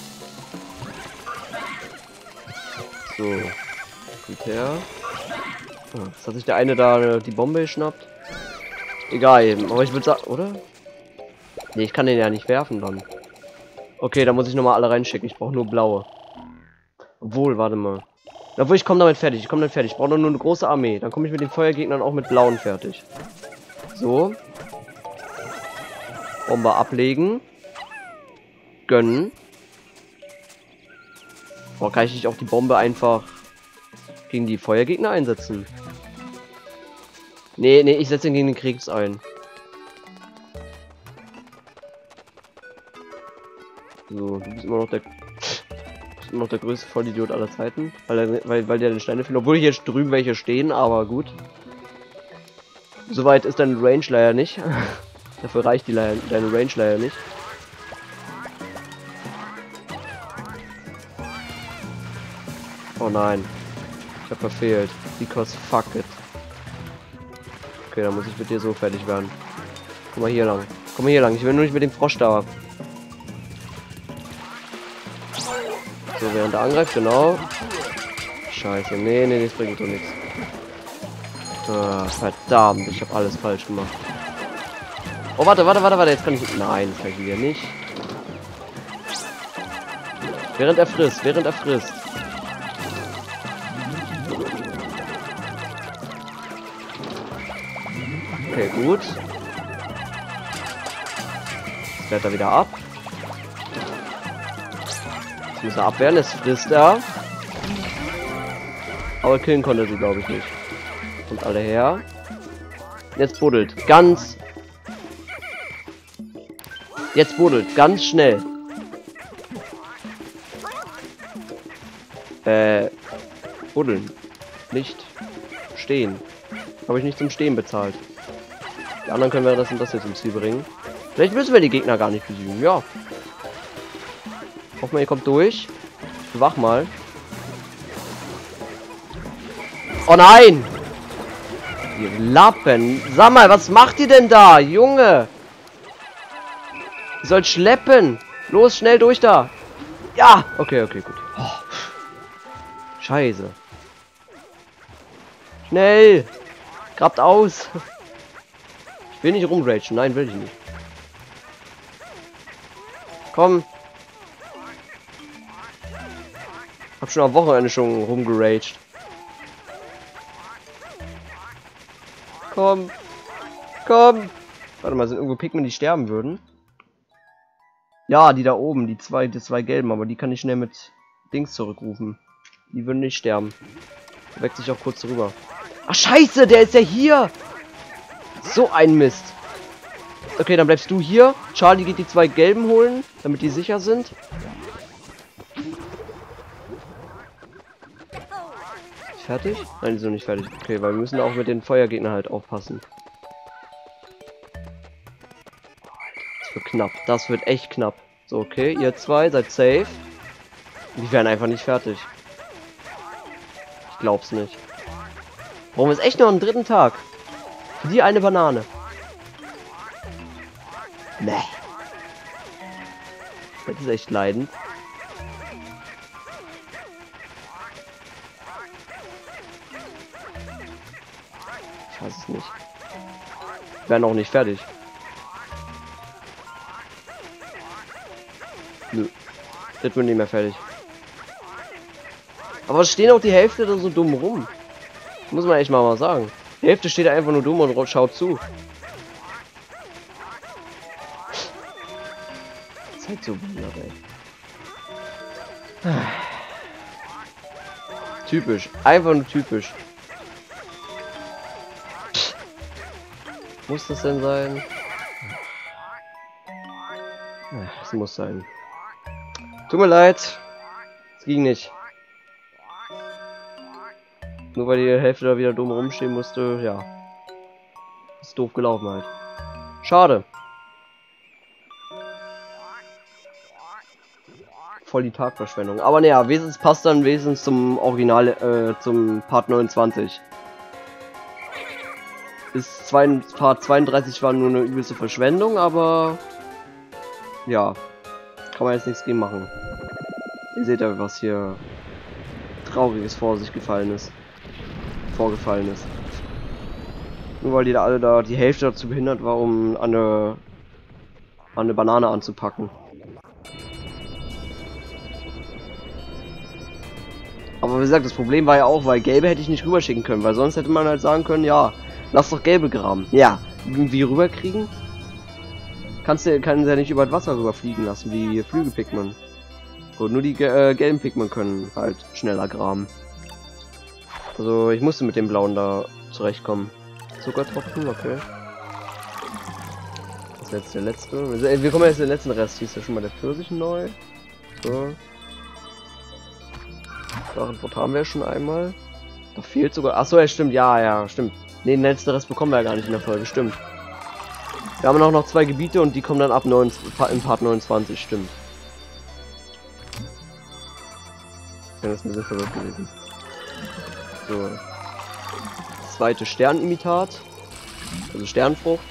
So. Kommt her. Oh, jetzt hat sich der eine da die Bombe geschnappt. Egal, aber ich würde sagen, oder? Ne, ich kann den ja nicht werfen dann. Okay, da muss ich nochmal alle reinschicken. Ich brauche nur blaue. Obwohl, warte mal. Obwohl, ich komme damit fertig. Ich komme damit fertig. Ich brauche nur eine große Armee. Dann komme ich mit den Feuergegnern auch mit blauen fertig. So. Bombe ablegen. Gönnen. Boah, kann ich nicht auch die Bombe einfach gegen die Feuergegner einsetzen? Nee, nee, ich setze ihn gegen den Kriegs ein. So, du bist immer noch der, bist immer noch der größte Vollidiot aller Zeiten. Weil, er, weil, weil der den Steine findet. Obwohl hier drüben welche stehen, aber gut. Soweit ist deine Range leider nicht. Dafür reicht die leider, deine Range leider nicht. Oh nein. Ich hab verfehlt. Because fuck it. Okay, dann muss ich mit dir so fertig werden. Komm mal hier lang. Komm mal hier lang. Ich will nur nicht mit dem Frosch da. So, während er angreift, genau. Scheiße. Nee, nee, das bringt doch nichts. Ah, verdammt, ich habe alles falsch gemacht. Oh, warte, warte, warte, warte. Jetzt kann ich... Nein, das kann ich wieder nicht. Während er frisst, während er frisst. Okay, gut. Jetzt wehrt er wieder ab. Jetzt muss er abwehren, jetzt frisst er. Aber killen konnte sie, glaube ich, nicht. Und alle her. Jetzt buddelt. Ganz... Jetzt buddelt. Ganz schnell. Äh... Buddeln. Nicht stehen. Habe ich nicht zum Stehen bezahlt. Die anderen können wir das und das jetzt zum Ziel bringen. Vielleicht müssen wir die Gegner gar nicht besiegen. Ja. Hoffen wir, ihr kommt durch. Wach mal. Oh nein! Ihr Lappen. Sag mal, was macht ihr denn da? Junge! Ihr sollt schleppen. Los, schnell durch da. Ja! Okay, okay, gut. Oh. Scheiße. Schnell! Grabt aus! Ich will nicht rumragen. Nein, will ich nicht. Komm. Hab schon am Wochenende schon rumgeraged. Komm. Komm. Warte mal, sind irgendwo Pikmin, die sterben würden? Ja, die da oben, die zwei, die zwei gelben, aber die kann ich schnell mit Dings zurückrufen. Die würden nicht sterben. Wechsel ich auch kurz rüber. Ach scheiße, der ist ja hier. So ein Mist. Okay, dann bleibst du hier. Charlie geht die zwei gelben holen, damit die sicher sind. Fertig? Nein, die sind noch nicht fertig. Okay, weil wir müssen auch mit den Feuergegnern halt aufpassen. Das wird knapp. Das wird echt knapp. So, okay, ihr zwei seid safe. Die werden einfach nicht fertig. Ich glaub's nicht. Warum ist echt noch am dritten Tag? Für die eine Banane. Nee. Das ist echt leidend. Ich weiß es nicht. Wir werden auch nicht fertig. Nö. Das wird nicht mehr fertig. Aber es stehen auch die Hälfte da so dumm rum. Muss man echt mal, mal sagen. Die Hälfte steht einfach nur dumm und schaut zu. Das ist halt so behindert, ey. Typisch. Einfach nur typisch. Muss das denn sein? Es muss sein. Tut mir leid. Es ging nicht. Nur weil die Hälfte da wieder dumm rumstehen musste, ja. Ist doof gelaufen halt. Schade. Voll die Tagverschwendung. Aber naja, wesentlich passt dann wesentlich zum Original, äh, zum Part neunundzwanzig. zwei, Part zweiunddreißig war nur eine übelste Verschwendung, aber ja, kann man jetzt nichts gegen machen. Ihr seht ja, was hier Trauriges vor sich gefallen ist. Vorgefallen ist. Nur weil die da alle da die Hälfte dazu behindert war, um an eine, an eine Banane anzupacken. Aber wie gesagt, das Problem war ja auch, weil gelbe hätte ich nicht rüberschicken können, weil sonst hätte man halt sagen können, ja, lass doch gelbe graben. Ja, irgendwie rüberkriegen? Kannst du kann ja nicht über das Wasser rüberfliegen lassen, wie Flügel-Pikmin. Gut, nur die äh, gelben Pikmin können halt schneller graben. Also ich musste mit dem blauen da zurechtkommen. Zuckertropfen, okay. Das ist jetzt der letzte. Wir kommen jetzt in den letzten Rest. Hier ist ja schon mal der Pfirsich neu. So. Drachenfurt haben wir schon einmal. Da fehlt sogar. Achso, ja stimmt, ja, ja, stimmt. Ne, den letzten Rest bekommen wir ja gar nicht in der Folge, stimmt. Wir haben auch noch zwei Gebiete und die kommen dann ab neun, in Part neunundzwanzig, stimmt. Ja, das ist ein bisschen verwirrt gewesen. So. Zweite Sternimitat. Also Sternfrucht.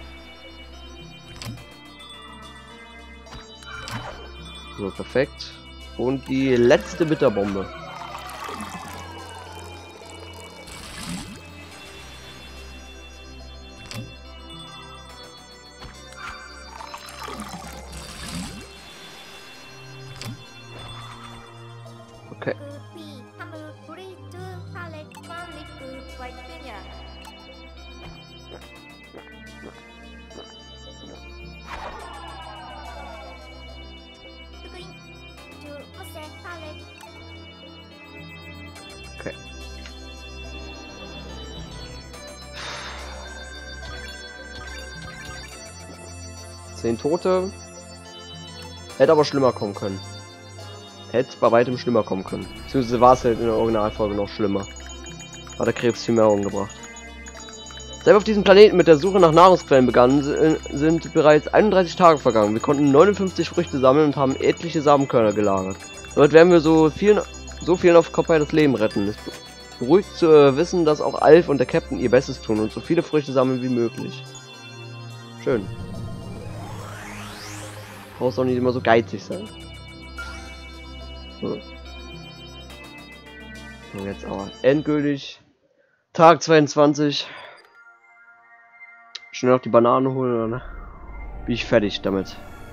So, perfekt. Und die letzte Bitterbombe. Okay. Okay. Zehn Tote. Hätte aber schlimmer kommen können. Hätte bei weitem schlimmer kommen können. Beziehungsweise war es halt in der Originalfolge noch schlimmer. Hat der Krebs viel mehr umgebracht. Seit wir auf diesem Planeten mit der Suche nach Nahrungsquellen begannen, sind bereits einunddreißig Tage vergangen. Wir konnten neunundfünfzig Früchte sammeln und haben etliche Samenkörner gelagert. Damit werden wir so vielen, so vielen auf Copper das Leben retten. Es beruhigt zu äh, wissen, dass auch Alf und der Captain ihr Bestes tun und so viele Früchte sammeln wie möglich. Schön. Brauchst auch nicht immer so geizig sein. So. Und jetzt aber endgültig Tag zweiundzwanzig. Schnell noch die Banane holen und dann bin ich fertig damit.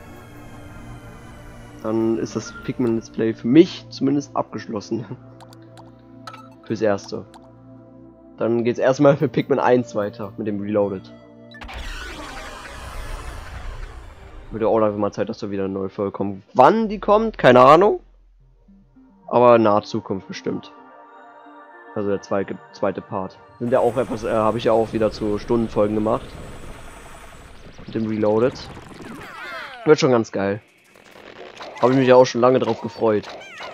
Dann ist das Pikmin Let's Play für mich zumindest abgeschlossen. Fürs Erste. Dann geht's erstmal für Pikmin eins weiter mit dem Reloaded. Wird ja auch langsam mal Zeit, dass da wieder eine neue Folge kommt. Wann die kommt, keine Ahnung. Aber in naher Zukunft bestimmt. Also der zweite, zweite Part. Sind ja auch etwas, äh, habe ich ja auch wieder zu Stundenfolgen gemacht. Mit dem Reloaded. Wird schon ganz geil. Habe ich mich ja auch schon lange drauf gefreut.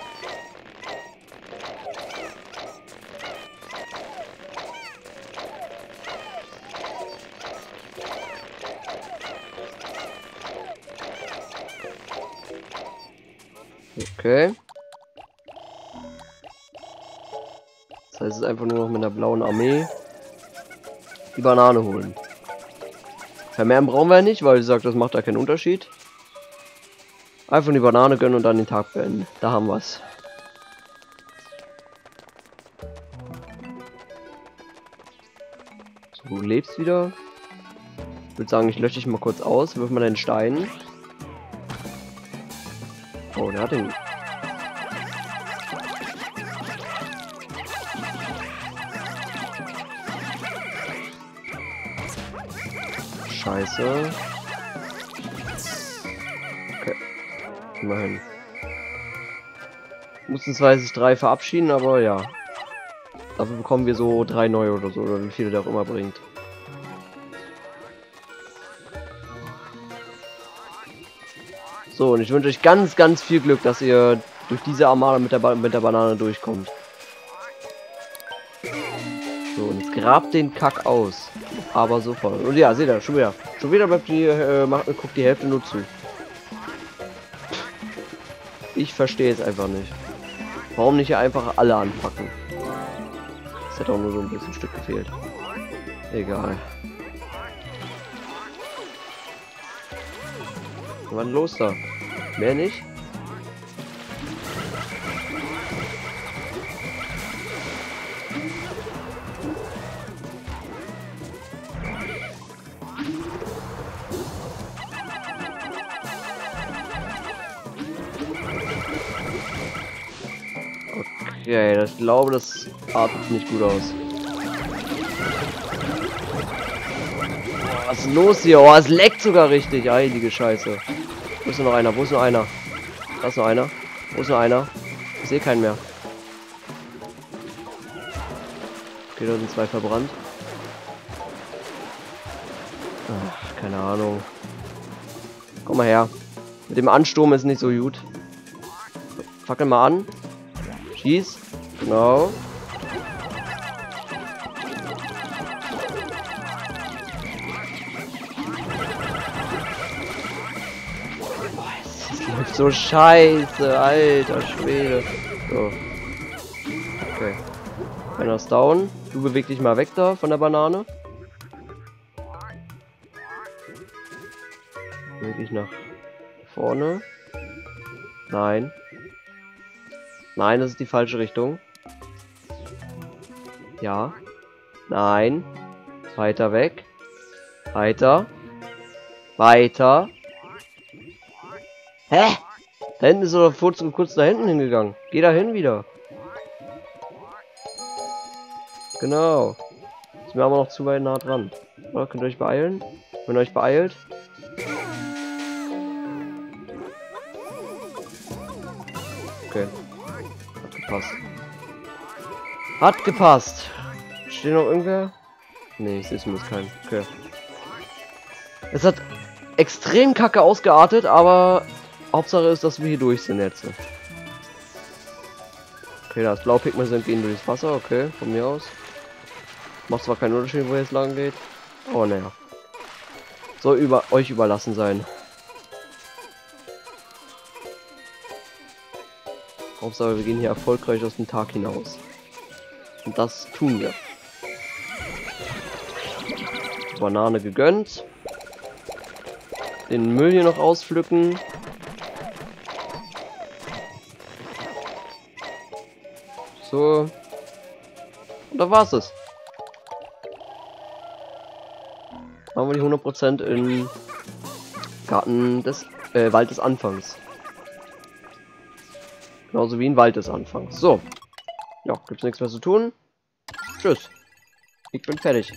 Okay. Das heißt, es ist einfach nur noch mit einer blauen Armee die Banane holen. Vermehren brauchen wir ja nicht, weil sie sagt, das macht da keinen Unterschied. Einfach die Banane gönnen und dann den Tag beenden. Da haben wir es. So, du lebst wieder. Ich würde sagen, ich lösche dich mal kurz aus. Wirf mal deinen Stein. Oh, der hat den. Scheiße. Okay. Immerhin. Mussten zwar sich drei verabschieden, aber ja. Dafür bekommen wir so drei neue oder so, oder wie viele der auch immer bringt. So, und ich wünsche euch ganz, ganz viel Glück, dass ihr durch diese Armada mit der, ba mit der Banane durchkommt. So, und jetzt grabt den Kack aus. Aber so voll. Und ja, seht ihr, schon wieder. Schon wieder bleibt die, äh, macht, guckt die Hälfte nur zu. Ich verstehe es einfach nicht. Warum nicht hier einfach alle anpacken? Das hätte auch nur so ein bisschen Stück gefehlt. Egal. Was ist los da? Mehr nicht? Okay, das, ich glaube, das artet nicht gut aus. Was ist denn los hier? Oh, es leckt sogar richtig. Heilige Scheiße. Wo ist noch einer? Wo ist noch einer? Da ist noch einer. Wo ist noch einer? Ich sehe keinen mehr. Okay, da sind zwei verbrannt. Ach, keine Ahnung. Komm mal her. Mit dem Ansturm ist nicht so gut. Fackel mal an. Schieß. Genau. Das läuft so scheiße, alter Schwede. So. Okay. Einer ist down. Du beweg dich mal weg da von der Banane. Beweg dich nach vorne. Nein. Nein, das ist die falsche Richtung. Ja. Nein. Weiter weg. Weiter. Weiter. Hä? Da hinten ist er kurz, kurz da hinten hingegangen. Geh da hin wieder. Genau. Ist mir aber noch zu weit nah dran. Oder könnt ihr euch beeilen? Wenn ihr euch beeilt. Okay. Hat gepasst. Hat gepasst. Steht noch irgendwer? Nee, ich sehe zumindest keinen. Okay. Es hat extrem kacke ausgeartet, aber Hauptsache ist, dass wir hier durch sind jetzt. Okay, das blaue Pigment gehen durchs Wasser. Okay, von mir aus. Macht zwar keinen Unterschied, wo jetzt lang geht. Aber naja. Soll über euch überlassen sein. Hauptsache, wir gehen hier erfolgreich aus dem Tag hinaus. Und das tun wir. Banane gegönnt. Den Müll hier noch auspflücken. So. Und da war's es. Machen wir die hundert Prozent im Garten des äh, Wald des Anfangs. Genauso wie im Wald des Anfangs. So. Ja, gibt's nichts mehr zu tun. Tschüss. Ich bin fertig.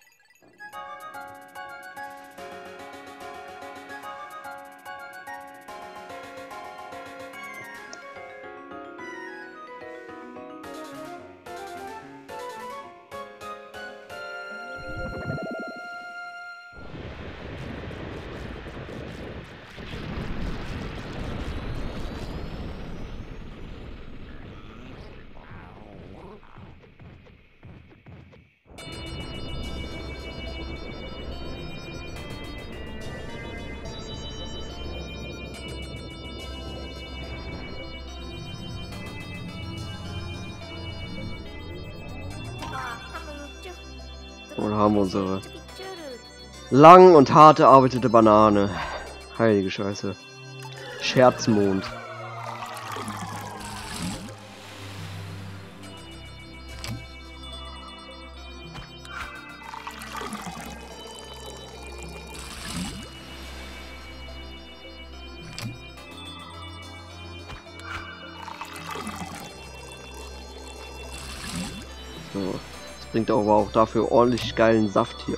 Und haben wir unsere lang und hart erarbeitete Banane. Heilige Scheiße. Scherzmond. So. Bringt aber auch dafür ordentlich geilen Saft hier.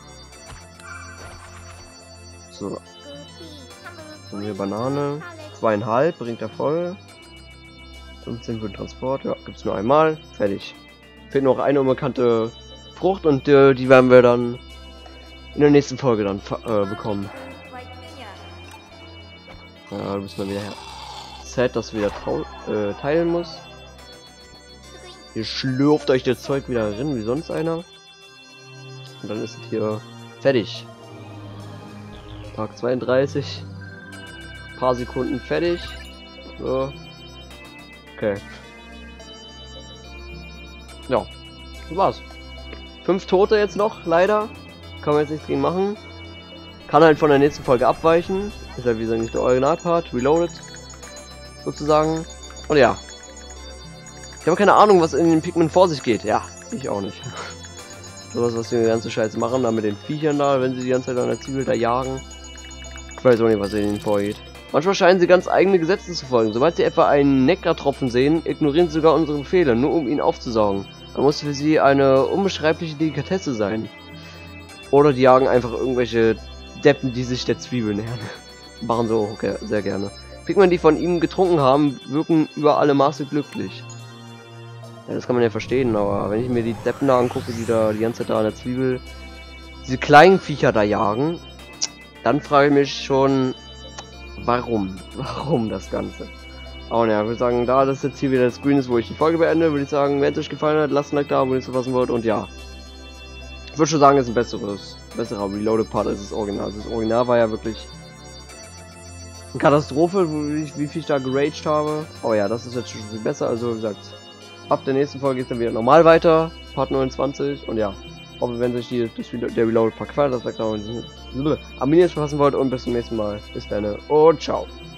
So. Haben wir Banane. Zweieinhalb bringt er voll. fünfzehn für den Transport. Ja, gibt's nur einmal. Fertig. Fehlt noch eine unbekannte Frucht und äh, die werden wir dann in der nächsten Folge dann äh, bekommen. Ja, da müssen wir wieder her. Set, dass wieder äh, teilen muss. Ihr schlürft euch das Zeug wieder rein, wie sonst einer. Und dann ist es hier fertig. Tag zweiunddreißig. Paar Sekunden fertig. So. Okay. Ja, das war's. Fünf Tote jetzt noch, leider. Kann man jetzt nichts gegen machen. Kann halt von der nächsten Folge abweichen. Ist ja wie gesagt nicht der Originalpart, Reloaded. Sozusagen. Und ja. Ich habe keine Ahnung, was in den Pikmin vor sich geht. Ja, ich auch nicht. Sowas, was die ganze Scheiße machen, da mit den Viechern da, wenn sie die ganze Zeit an der Zwiebel da jagen. Ich weiß auch nicht, was in ihnen vorgeht. Manchmal scheinen sie ganz eigene Gesetze zu folgen. Sobald sie etwa einen Nektartropfen sehen, ignorieren sie sogar unsere Befehle, nur um ihn aufzusaugen. Da muss für sie eine unbeschreibliche Delikatesse sein. Oder die jagen einfach irgendwelche Deppen, die sich der Zwiebel nähern. Machen sie auch okay, sehr gerne. Pikmin, die von ihm getrunken haben, wirken über alle Maße glücklich. Ja, das kann man ja verstehen, aber wenn ich mir die Deppen da angucke, die da die ganze Zeit da an der Zwiebel, diese kleinen Viecher da jagen, dann frage ich mich schon, warum? Warum das Ganze? Aber ja, ich würde sagen, da das jetzt hier wieder das Screen ist, wo ich die Folge beende, würde ich sagen, wenn es euch gefallen hat, lasst ein Like da, wenn ihr es verpassen wollt und ja. Ich würde schon sagen, es ist ein besseres, besserer Reloaded-Part als das Original. Also das Original war ja wirklich eine Katastrophe, wo ich, wie viel ich da geraged habe. Aber ja, das ist jetzt schon viel besser, also wie gesagt, ab der nächsten Folge geht es dann wieder normal weiter, Part neunundzwanzig und ja. Hoffe, wenn euch die, das, der Reloaded-Part gefallen hat, sagt auch, abonnieren, verpassen wollt und bis zum nächsten Mal. Bis dann und ciao.